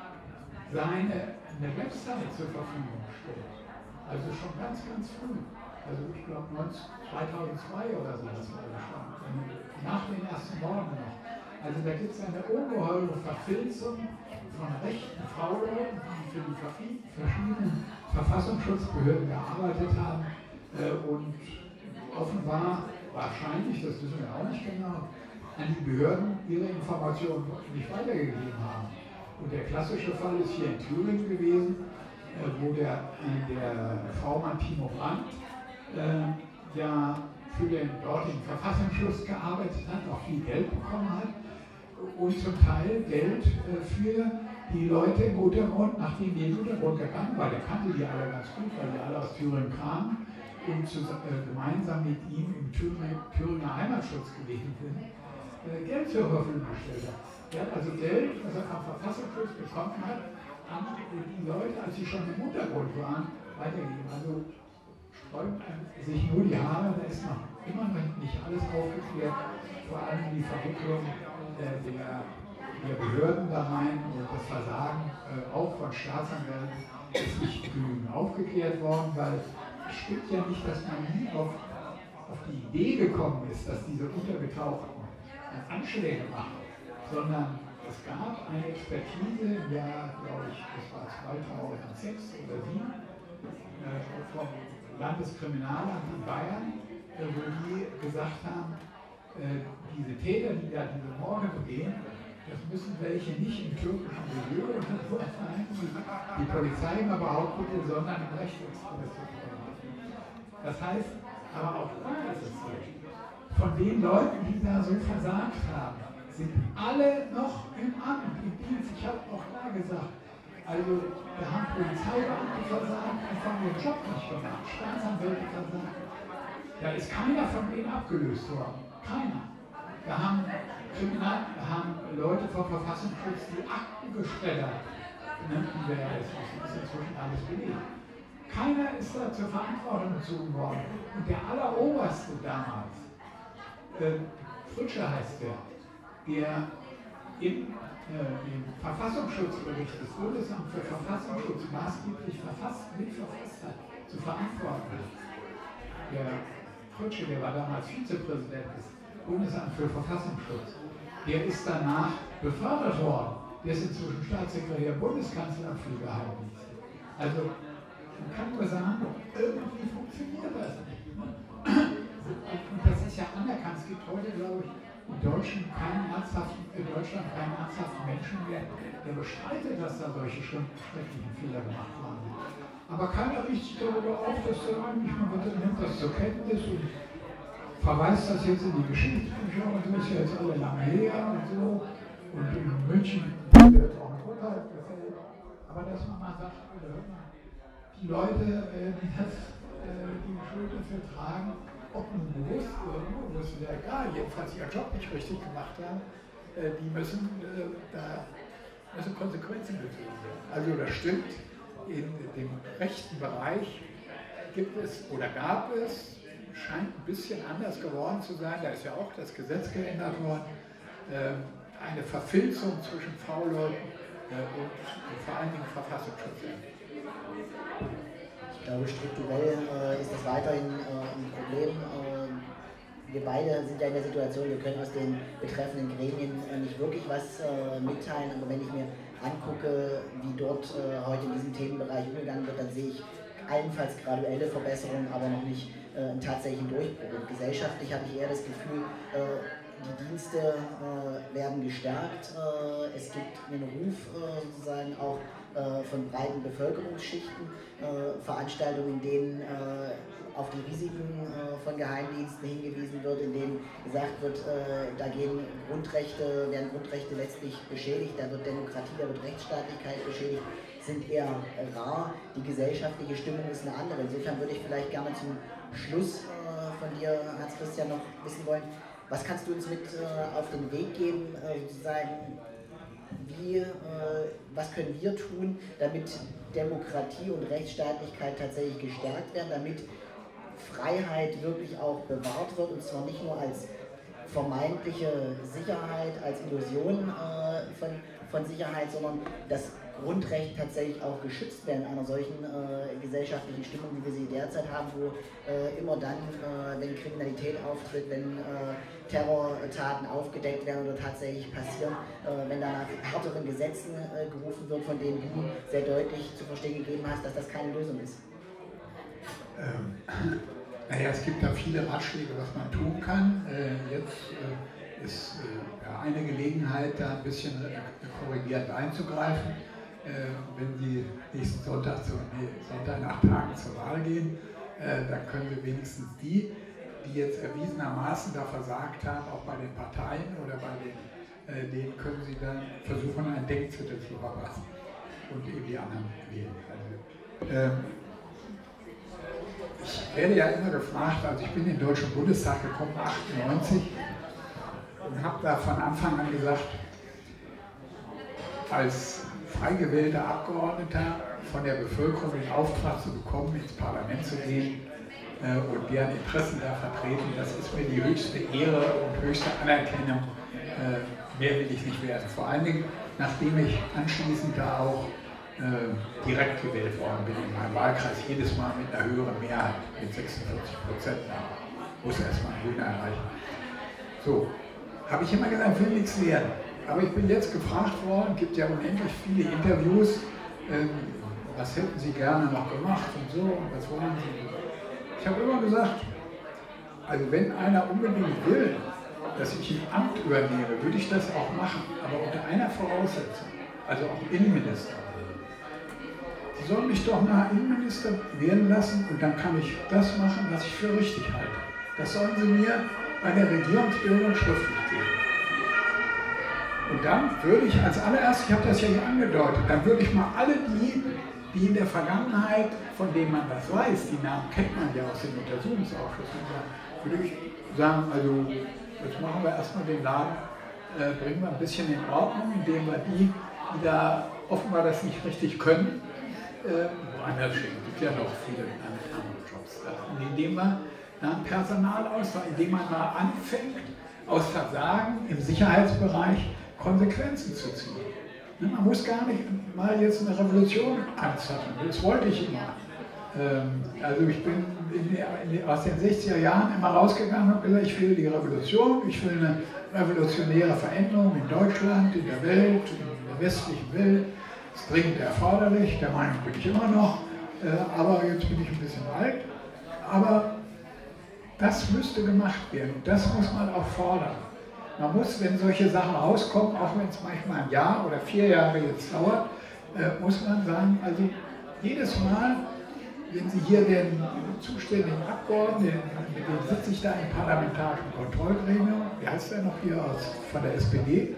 B: eine Website zur Verfügung gestellt. Also schon ganz, ganz früh. Also ich glaube 2002 oder so, das war das schon. Nach den ersten Morden noch. Also da gibt es eine ungeheure Verfilzung von rechten V-Leuten, die für die verschiedenen Verfassungsschutzbehörden gearbeitet haben und offenbar, wahrscheinlich, das wissen wir auch nicht genau, an die Behörden ihre Informationen nicht weitergegeben haben. Und der klassische Fall ist hier in Thüringen gewesen, wo der V-Mann Timo Brandt ja für den dortigen Verfassungsschutz gearbeitet hat, auch viel Geld bekommen hat und zum Teil Geld für die Leute im Untergrund, nachdem die in den Untergrund gegangen waren, der kannte die alle ganz gut, weil die alle aus Thüringen kamen und gemeinsam mit ihm im Thüringer Heimatschutzgebiet Geld zur Verfügung gestellt hat. Er hat also Geld, was er vom Verfassungsschutz bekommen hat, an die Leute, als sie schon im Untergrund waren, weitergegeben. Also sträubt sich nur die Haare, da ist noch immer noch nicht alles aufgeklärt, vor allem die Verwicklung der Behörden da rein und das Versagen auch von Staatsanwälten ist nicht genügend aufgeklärt worden, weil es stimmt ja nicht, dass man nie auf die Idee gekommen ist, dass diese Untergetauchten Anschläge machen, sondern es gab eine Expertise im Jahr, glaube ich, das war 2006 oder 2007, vom Landeskriminalamt in Bayern, wo die gesagt haben, diese Täter, die da diese Morde begehen, das müssen welche nicht im türkischen Milieu sein, die Polizei immer behauptete, sondern im Rechtsextremismus. Das heißt, aber auch da ist es so, von den Leuten, die da so versagt haben, sind alle noch im Amt, im Dienst. Ich habe auch da gesagt, also da haben Polizeibeamte versagt, einfach den Job nicht gemacht, Staatsanwälte versagt. Da ist keiner von denen abgelöst worden. Keiner. Da haben Leute vom Verfassungsschutz die Akten geschreddert. Das ist inzwischen alles belegt. Keiner ist da zur Verantwortung gezogen worden. Und der Alleroberste damals, Fritsche heißt der im Verfassungsschutzbericht des Bundesamts für Verfassungsschutz maßgeblich mitverfasst hat, zu verantworten hat. Der Fritsche, der war damals Vizepräsident des Bundesamts für Verfassungsschutz, der ist danach befördert worden. Der ist inzwischen Staatssekretär Bundeskanzler für Geheimdienste. Also man kann nur sagen, irgendwie funktioniert das nicht. Und das ist ja anerkannt. Es gibt heute, glaube ich, in Deutschland keinen ernsthaften Menschen mehr, der bestreitet, dass da solche schrecklichen Fehler gemacht worden sind. Aber keiner riecht sich darüber auf, dass da eigentlich man nimmt das zur Kenntnis und verweist das jetzt in die Geschichtsbücher und so, ist ja jetzt alle lange her und so. Und in München wird auch ein Urteil gefällt. Aber dass man mal sagt, die Leute, die das die Schuld dafür tragen, ob nun bewusst irgendwo, wo es ja egal, jedenfalls ihren Job nicht richtig gemacht haben, die müssen Konsequenzen gezogen werden. Also das stimmt, in dem rechten Bereich gibt es oder gab es, scheint ein bisschen anders geworden zu sein, da ist ja auch das Gesetz geändert worden, eine Verfilzung zwischen V-Leuten und vor allen Dingen Verfassungsschutz.
A: Ich glaube, strukturell ist das weiterhin ein Problem. Wir beide sind ja in der Situation, wir können aus den betreffenden Gremien nicht wirklich was mitteilen, aber wenn ich mir angucke, wie dort heute in diesem Themenbereich umgegangen wird, dann sehe ich allenfalls graduelle Verbesserungen, aber noch nicht einen tatsächlichen Durchbruch. Und gesellschaftlich habe ich eher das Gefühl, die Dienste werden gestärkt, es gibt einen Ruf sozusagen auch von breiten Bevölkerungsschichten, Veranstaltungen, in denen auf die Risiken von Geheimdiensten hingewiesen wird, in denen gesagt wird, da werden Grundrechte letztlich beschädigt, da wird Demokratie, da wird Rechtsstaatlichkeit beschädigt, sind eher rar. Die gesellschaftliche Stimmung ist eine andere. Insofern würde ich vielleicht gerne zum Schluss von dir, Hans-Christian, noch wissen wollen, was kannst du uns mit auf den Weg geben, sozusagen, was können wir tun, damit Demokratie und Rechtsstaatlichkeit tatsächlich gestärkt werden, damit Freiheit wirklich auch bewahrt wird, und zwar nicht nur als vermeintliche Sicherheit, als Illusion von Sicherheit, sondern dass Grundrechte tatsächlich auch geschützt werden in einer solchen gesellschaftlichen Stimmung, wie wir sie derzeit haben, wo immer dann, wenn Kriminalität auftritt, wenn Terrortaten aufgedeckt werden oder tatsächlich passieren, wenn da nach härteren Gesetzen gerufen wird, von denen du sehr deutlich zu verstehen gegeben hast, dass das keine Lösung ist.
B: Naja, es gibt da viele Ratschläge, was man tun kann. Jetzt ist eine Gelegenheit, da ein bisschen korrigierend einzugreifen. Wenn Sie nächsten Sonntag nach Tagen zur Wahl gehen, dann können Sie wenigstens die jetzt erwiesenermaßen da versagt haben, auch bei den Parteien oder bei denen können Sie dann versuchen, einen Denkzettel zu verpassen und eben die anderen wählen. Also, ich werde ja immer gefragt, also ich bin in den Deutschen Bundestag gekommen, 1998, und habe da von Anfang an gesagt, als frei gewählter Abgeordneter von der Bevölkerung den Auftrag zu bekommen, ins Parlament zu gehen und deren Interessen da vertreten, das ist mir die höchste Ehre und höchste Anerkennung. Mehr will ich nicht werden. Vor allen Dingen, nachdem ich anschließend da auch direkt gewählt worden bin in meinem Wahlkreis, jedes Mal mit einer höheren Mehrheit, mit 46%. Muss erstmal einen Grüner erreichen. So, habe ich immer gesagt, will nichts werden. Aber ich bin jetzt gefragt worden, gibt ja unendlich viele Interviews, was hätten Sie gerne noch gemacht und so, und was wollen Sie? Ich habe immer gesagt, also wenn einer unbedingt will, dass ich ein Amt übernehme, würde ich das auch machen, aber unter einer Voraussetzung, also auch Innenminister. Sie sollen mich doch mal Innenminister werden lassen und dann kann ich das machen, was ich für richtig halte. Das sollen Sie mir bei der Regierungsbildung schriftlich geben. Und dann würde ich als allererstes, ich habe das ja hier angedeutet, dann würde ich mal alle die in der Vergangenheit, von denen man das weiß, die Namen kennt man ja aus dem Untersuchungsausschuss, würde ich sagen, also jetzt machen wir erstmal den Laden, bringen wir ein bisschen in Ordnung, indem wir die da offenbar das nicht richtig können, woanders schicken. Es gibt ja noch viele andere Jobs. Indem wir einen Personalauswahl, indem man mal anfängt, aus Versagen im Sicherheitsbereich Konsequenzen zu ziehen. Man muss gar nicht mal jetzt eine Revolution anzapfen, das wollte ich immer. Also ich bin aus den 60er Jahren immer rausgegangen und gesagt, ich will die Revolution, ich will eine revolutionäre Veränderung in Deutschland, in der Welt, in der westlichen Welt. Das ist dringend erforderlich, der Meinung bin ich immer noch, aber jetzt bin ich ein bisschen alt. Aber das müsste gemacht werden und das muss man auch fordern. Man muss, wenn solche Sachen rauskommen, auch wenn es manchmal ein Jahr oder 4 Jahre jetzt dauert, muss man sagen, also jedes Mal, wenn Sie hier den zuständigen Abgeordneten, mit dem sitze ich da im parlamentarischen Kontrollgremium, wie heißt der noch hier von der SPD?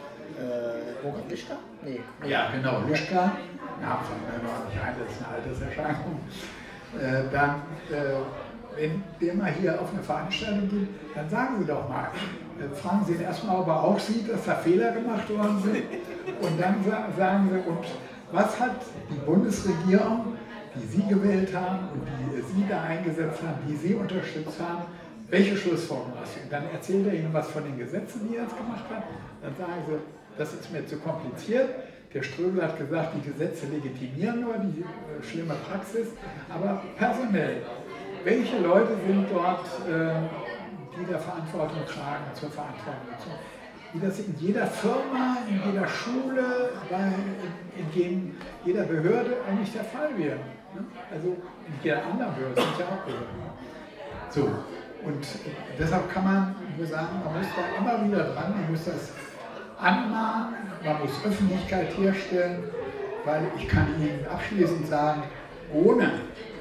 A: Robert Lischka? Nee.
B: Ja, genau, Lischka. Ja, von mir noch nicht ein, das ist eine Alterserscheinung.
F: wenn der mal hier auf eine Veranstaltung geht, dann sagen Sie doch mal, fragen Sie ihn erstmal, ob er auch sieht, dass da Fehler gemacht worden sind. Und dann sagen Sie, und was hat die Bundesregierung, die Sie gewählt haben und die Sie da eingesetzt haben, die Sie unterstützt haben, welche Schlussfolgerungen hast du? Und dann erzählt er Ihnen was von den Gesetzen, die er jetzt gemacht hat. Dann sagen Sie, das ist mir zu kompliziert. Der Ströbel hat gesagt, die Gesetze legitimieren nur die schlimme Praxis, aber personell. Welche Leute sind dort, die der Verantwortung tragen, zur Verantwortung? Wie das in jeder Firma, in jeder Schule, in jeder Behörde eigentlich der Fall wäre. Also in jeder anderen Behörde sind ja auch Behörden. So, und deshalb kann man nur sagen, man muss da immer wieder dran, man muss das anmahnen, man muss Öffentlichkeit herstellen, weil ich kann Ihnen abschließend sagen, ohne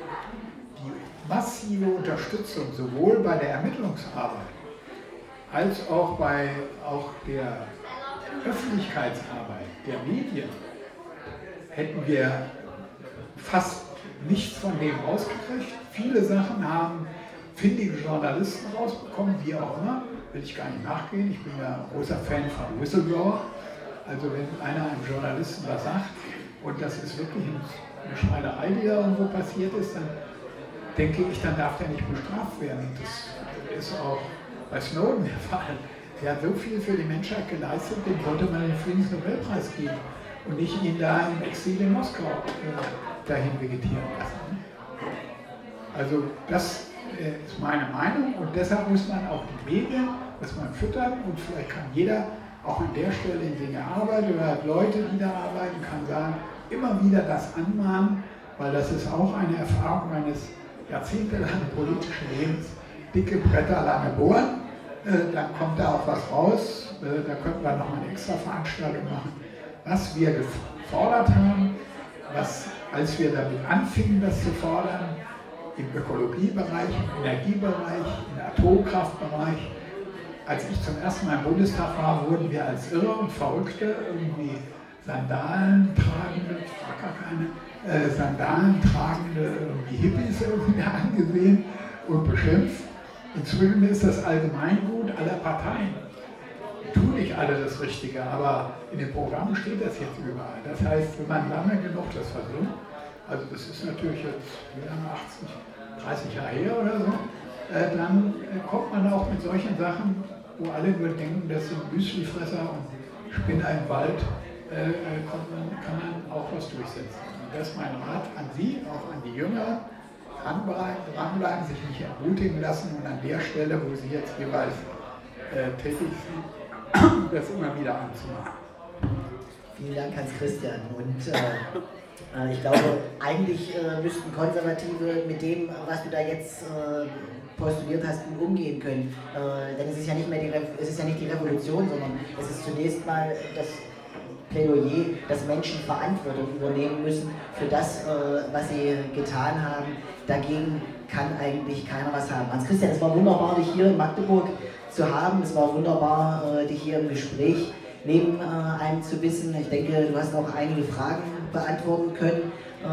F: massive Unterstützung sowohl bei der Ermittlungsarbeit als auch bei der Öffentlichkeitsarbeit der Medien hätten wir fast nichts von dem rausgekriegt. Viele Sachen haben findige Journalisten rausbekommen, wie auch immer, will ich gar nicht nachgehen. Ich bin ja ein großer Fan von Whistleblower. Also wenn einer einem Journalisten was sagt und das ist wirklich eine Schreinerei, die da irgendwo passiert ist, dann denke ich, dann darf der nicht bestraft werden. Das ist auch bei Snowden der Fall. Der hat so viel für die Menschheit geleistet, dem sollte man den Friedensnobelpreis geben und nicht ihn da im Exil in Moskau dahin vegetieren lassen. Also das ist meine Meinung und deshalb muss man auch die Medien, muss man füttern und vielleicht kann jeder auch an der Stelle, in der er arbeitet oder hat Leute, die da arbeiten, kann sagen, immer wieder das anmahnen, weil das ist auch eine Erfahrung meines jahrzehntelangen politischen Lebens. Dicke Bretter, lange bohren, dann kommt da auch was raus, da könnten wir noch eine extra Veranstaltung machen. Was wir gefordert haben, als wir damit anfingen, das zu fordern, im Ökologiebereich, im Energiebereich, im Atomkraftbereich. Als ich zum ersten Mal im Bundestag war, wurden wir als Irre und Verrückte irgendwie Sandalen tragende, Hippies irgendwie angesehen und beschimpft. Inzwischen ist das Allgemeingut aller Parteien. Tun nicht alle das Richtige, aber in den Programmen steht das jetzt überall. Das heißt, wenn man lange genug das versucht, also das ist natürlich jetzt wie lange, 30 Jahre her oder so, dann kommt man auch mit solchen Sachen, wo alle nur denken, das sind Müslifresser und Spinner im Wald, kann man auch was durchsetzen. Und das ist mein Rat an Sie, auch an die Jüngeren, dranbleiben, sich nicht ermutigen lassen und an der Stelle, wo Sie jetzt jeweils tätig sind, das immer wieder anzumachen.
A: Vielen Dank, Hans-Christian. Und ich glaube, eigentlich müssten Konservative mit dem, was du da jetzt postuliert hast, gut umgehen können. Denn es ist ja nicht mehr die Revolution, sondern es ist zunächst mal das Plädoyer, dass Menschen Verantwortung übernehmen müssen für das, was sie getan haben. Dagegen kann eigentlich keiner was haben. Hans-Christian, es war wunderbar, dich hier in Magdeburg zu haben. Es war wunderbar, dich hier im Gespräch neben einem zu wissen. Ich denke, du hast auch einige Fragen beantworten können.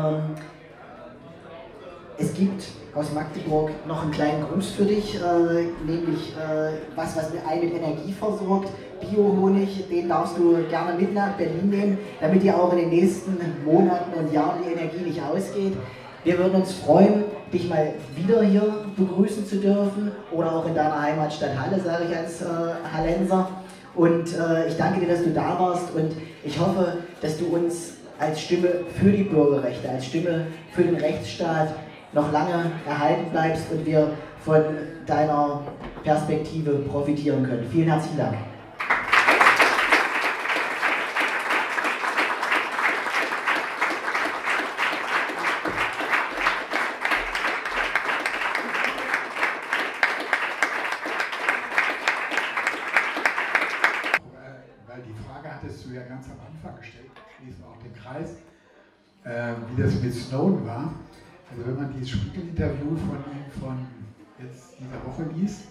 A: Es gibt aus Magdeburg noch einen kleinen Gruß für dich, nämlich was einen mit Energie versorgt. Bio-Honig, den darfst du gerne mit nach Berlin nehmen, damit dir auch in den nächsten Monaten und Jahren die Energie nicht ausgeht. Wir würden uns freuen, dich mal wieder hier begrüßen zu dürfen oder auch in deiner Heimatstadt Halle, sage ich als Hallenser. Und ich danke dir, dass du da warst und ich hoffe, dass du uns als Stimme für die Bürgerrechte, als Stimme für den Rechtsstaat noch lange erhalten bleibst und wir von deiner Perspektive profitieren können. Vielen herzlichen Dank.
F: Ja ganz am Anfang gestellt, schließen wir auch den Kreis, wie das mit Snowden war. Also wenn man dieses Spiegel-Interview von ihm von jetzt dieser Woche liest,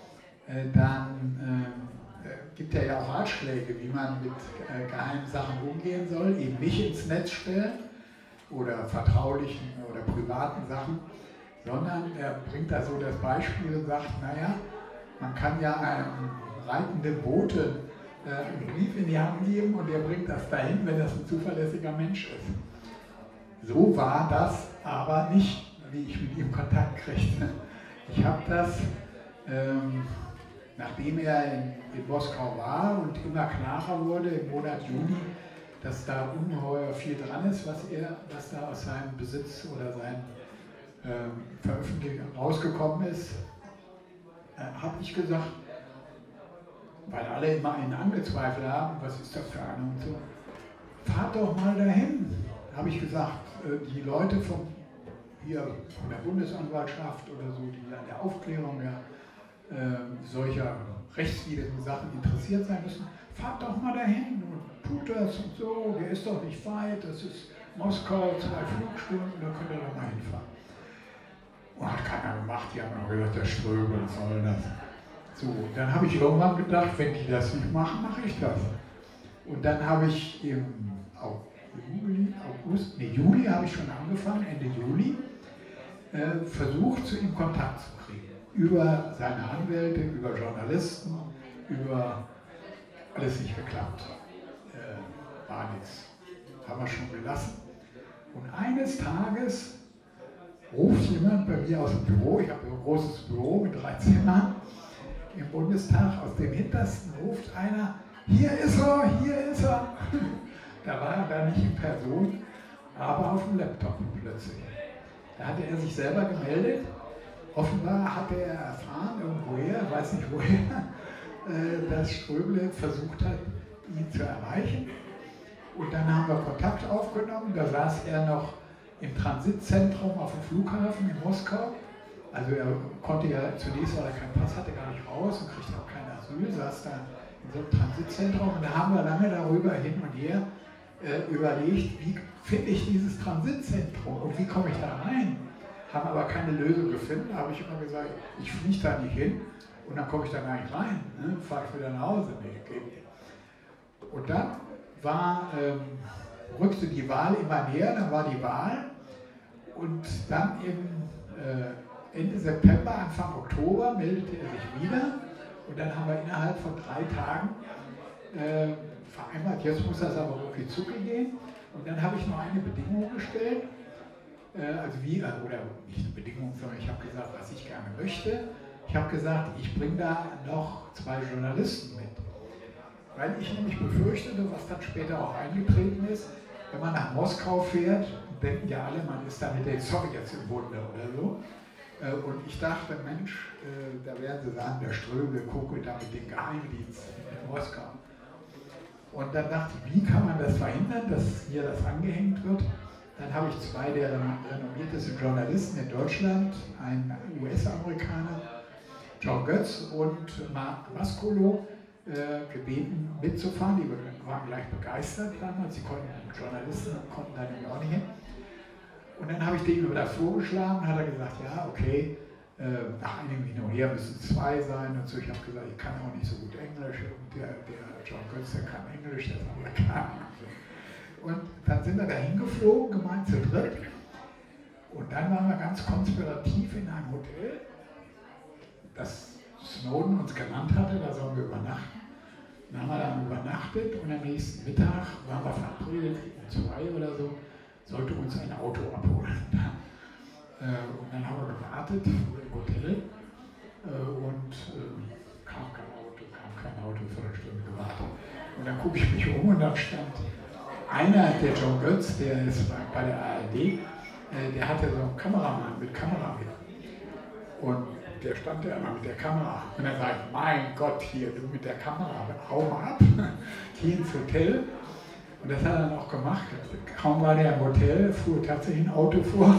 F: dann gibt er ja auch Ratschläge, wie man mit geheimen Sachen umgehen soll, eben nicht ins Netz stellen, oder vertraulichen oder privaten Sachen, sondern er bringt da so das Beispiel und sagt, naja, man kann ja einem reitenden Bote einen Brief in die Hand geben und der bringt das dahin, wenn das ein zuverlässiger Mensch ist. So war das aber nicht, wie ich mit ihm Kontakt kriegte. Ich habe das, nachdem er in Moskau war und immer klarer wurde im Monat Juni, dass da ungeheuer viel dran ist, was da aus seinem Besitz oder seinen Veröffentlichungen rausgekommen ist, habe ich gesagt, weil alle immer einen angezweifelt haben, was ist das für einer und so, fahrt doch mal dahin, habe ich gesagt, die Leute von der Bundesanwaltschaft oder so, die an der Aufklärung solcher rechtswidrigen Sachen interessiert sein müssen, fahrt doch mal dahin und tut das und so, der ist doch nicht weit, das ist Moskau, 2 Flugstunden, da könnt ihr doch mal hinfahren. Und hat keiner gemacht, die haben auch gesagt, der Ströbel, was soll das? So, dann habe ich irgendwann gedacht, wenn die das nicht machen, mache ich das. Und dann habe ich im Juli habe ich schon angefangen, Ende Juli, versucht, zu ihm Kontakt zu kriegen. Über seine Anwälte, über Journalisten, über alles nicht geklappt. War nichts. Haben wir schon gelassen. Und eines Tages ruft jemand bei mir aus dem Büro, ich habe ein großes Büro mit 3 Zimmern im Bundestag, aus dem hintersten ruft einer, hier ist er, hier ist er. Da war er da nicht in Person, aber auf dem Laptop plötzlich. Da hatte er sich selber gemeldet. Offenbar hatte er erfahren, irgendwoher, weiß nicht woher, dass Ströbele versucht hat, ihn zu erreichen. Und dann haben wir Kontakt aufgenommen. Da saß er noch im Transitzentrum auf dem Flughafen in Moskau. Also er konnte ja zunächst, weil er keinen Pass hatte, gar nicht raus und kriegte auch kein Asyl, saß da in so einem Transitzentrum. Und da haben wir lange darüber hin und her überlegt, wie finde ich dieses Transitzentrum und wie komme ich da rein? Haben aber keine Lösung gefunden. Da habe ich immer gesagt, ich fliege da nicht hin und dann komme ich da gar nicht rein. Ne? Fahre ich wieder nach Hause. Nee, geht nicht. Und dann rückte die Wahl immer näher, dann war die Wahl und dann Ende September, Anfang Oktober meldete er sich wieder und dann haben wir innerhalb von 3 Tagen vereinbart, jetzt muss das aber irgendwie zugehen. Und dann habe ich noch eine Bedingung gestellt, oder nicht eine Bedingung, sondern ich habe gesagt, was ich gerne möchte. Ich habe gesagt, ich bringe da noch 2 Journalisten mit. Weil ich nämlich befürchtete, was dann später auch eingetreten ist, wenn man nach Moskau fährt, denken ja alle, man ist da mit den Sowjets im Bunde oder so. Und ich dachte, Mensch, da werden sie sagen, der Ströbele guckt da mit dem Geheimdienst in Moskau. Und dann dachte ich, wie kann man das verhindern, dass hier das angehängt wird? Dann habe ich 2 der renommiertesten Journalisten in Deutschland, einen US-Amerikaner, John Götz und Mark Mascolo, gebeten mitzufahren. Die waren gleich begeistert damals, Journalisten konnten da nämlich auch nicht hin. Und dann habe ich dem das vorgeschlagen, hat er gesagt, ja, okay, nach einem Hin und her müssen 2 sein und so. Ich habe gesagt, ich kann auch nicht so gut Englisch und der John Götz, der kann Englisch, der ist Amerikaner. Und dann sind wir da hingeflogen, gemeint zu dritt. Und dann waren wir ganz konspirativ in einem Hotel, das Snowden uns genannt hatte, da sollen wir übernachten. Dann haben wir dann übernachtet und am nächsten Mittag waren wir verabredet, um 2 oder so, sollte uns ein Auto abholen. Und dann haben wir gewartet im Hotel und kam kein Auto, 4 Stunden gewartet. Und dann gucke ich mich um und dann stand einer, der John Götz, der ist bei der ARD, der hatte so einen Kameramann mit Kamera mit. Und der stand da immer mit der Kamera. Und er sagt, mein Gott, hier, du mit der Kamera, hau mal ab, geh ins Hotel. Und das hat er dann auch gemacht. Kaum war der im Hotel, fuhr tatsächlich ein Auto vor.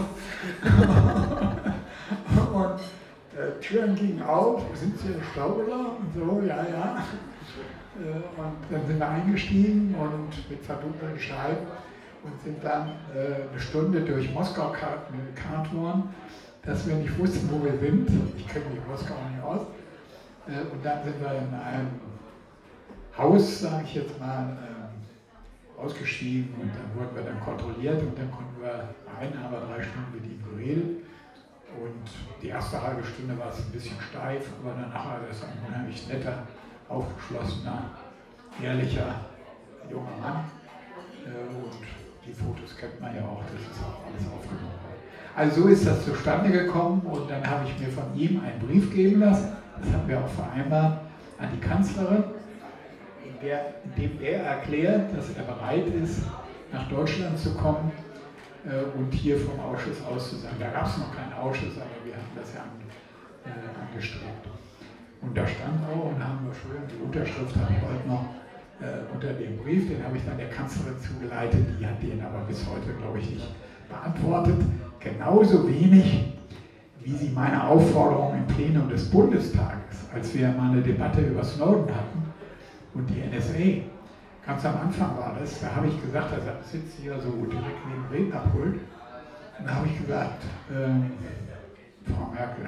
F: Und Türen gingen auf, sind Sie der Ströbele? Und so, ja, ja. Und dann sind wir eingestiegen und mit verdunkelten Scheiben und sind dann eine Stunde durch Moskau gekarrt worden, dass wir nicht wussten, wo wir sind. Ich kenne mich Moskau nicht aus. Und dann sind wir in einem Haus, sage ich jetzt mal, ausgestiegen und dann wurden wir dann kontrolliert und dann konnten wir rein, haben wir 3 Stunden mit ihm geredet. Und die erste halbe Stunde war es ein bisschen steif, aber danach ist ein unheimlich netter, aufgeschlossener, ehrlicher junger Mann. Und die Fotos kennt man ja auch, das ist auch alles aufgenommen. Also so ist das zustande gekommen und dann habe ich mir von ihm einen Brief geben lassen, das haben wir auch vereinbart, an die Kanzlerin, in dem er erklärt, dass er bereit ist, nach Deutschland zu kommen und hier vom Ausschuss aus zu sein. Da gab es noch keinen Ausschuss, aber wir hatten das ja angestrebt. Und da stand auch, und da haben wir schön, die Unterschrift habe ich heute noch unter dem Brief, den habe ich dann der Kanzlerin zugeleitet, die hat den aber bis heute, glaube ich, nicht beantwortet. Genauso wenig, wie sie meine Aufforderung im Plenum des Bundestages, als wir mal eine Debatte über Snowden hatten und die NSA, ganz am Anfang war das, da habe ich gesagt, er sitzt hier so direkt neben dem Rednerpult, und da habe ich gesagt, Frau Merkel,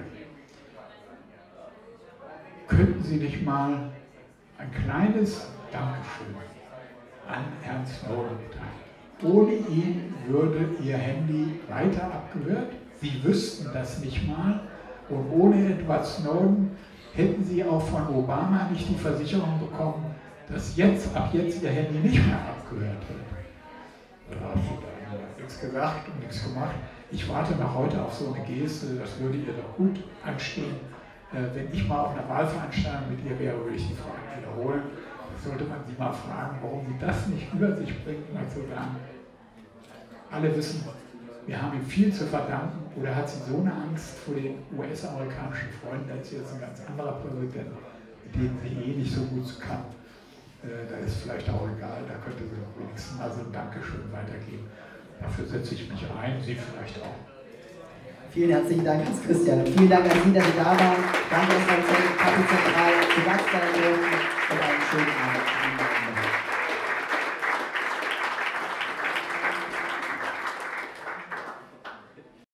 F: könnten Sie nicht mal ein kleines Dankeschön an Herrn Snowden teilen? Ohne ihn würde Ihr Handy weiter abgehört, Sie wüssten das nicht mal, und ohne Edward Snowden hätten Sie auch von Obama nicht die Versicherung bekommen, dass ab jetzt Ihr Handy nicht mehr abgehört wird. Da hat sie dann nichts gesagt und nichts gemacht. Ich warte noch heute auf so eine Geste, das würde ihr doch gut anstehen. Wenn ich mal auf einer Wahlveranstaltung mit ihr wäre, würde ich die Frage wiederholen. Sollte man sie mal fragen, warum sie das nicht über sich bringt, mal zu sagen, alle wissen, wir haben ihm viel zu verdanken, oder hat sie so eine Angst vor den US-amerikanischen Freunden, als sie jetzt ein ganz anderer Präsident, mit dem sie eh nicht so gut kann. Da ist vielleicht auch egal, da könnte sie doch wenigstens mal so ein Dankeschön weitergeben. Dafür setze ich mich ein, Sie vielleicht auch.
A: Vielen herzlichen Dank, Hans-Christian. Und vielen Dank an Sie, dass Sie da waren. Danke, dass Sie zentral zu Gast sein durften und einen schönen Abend.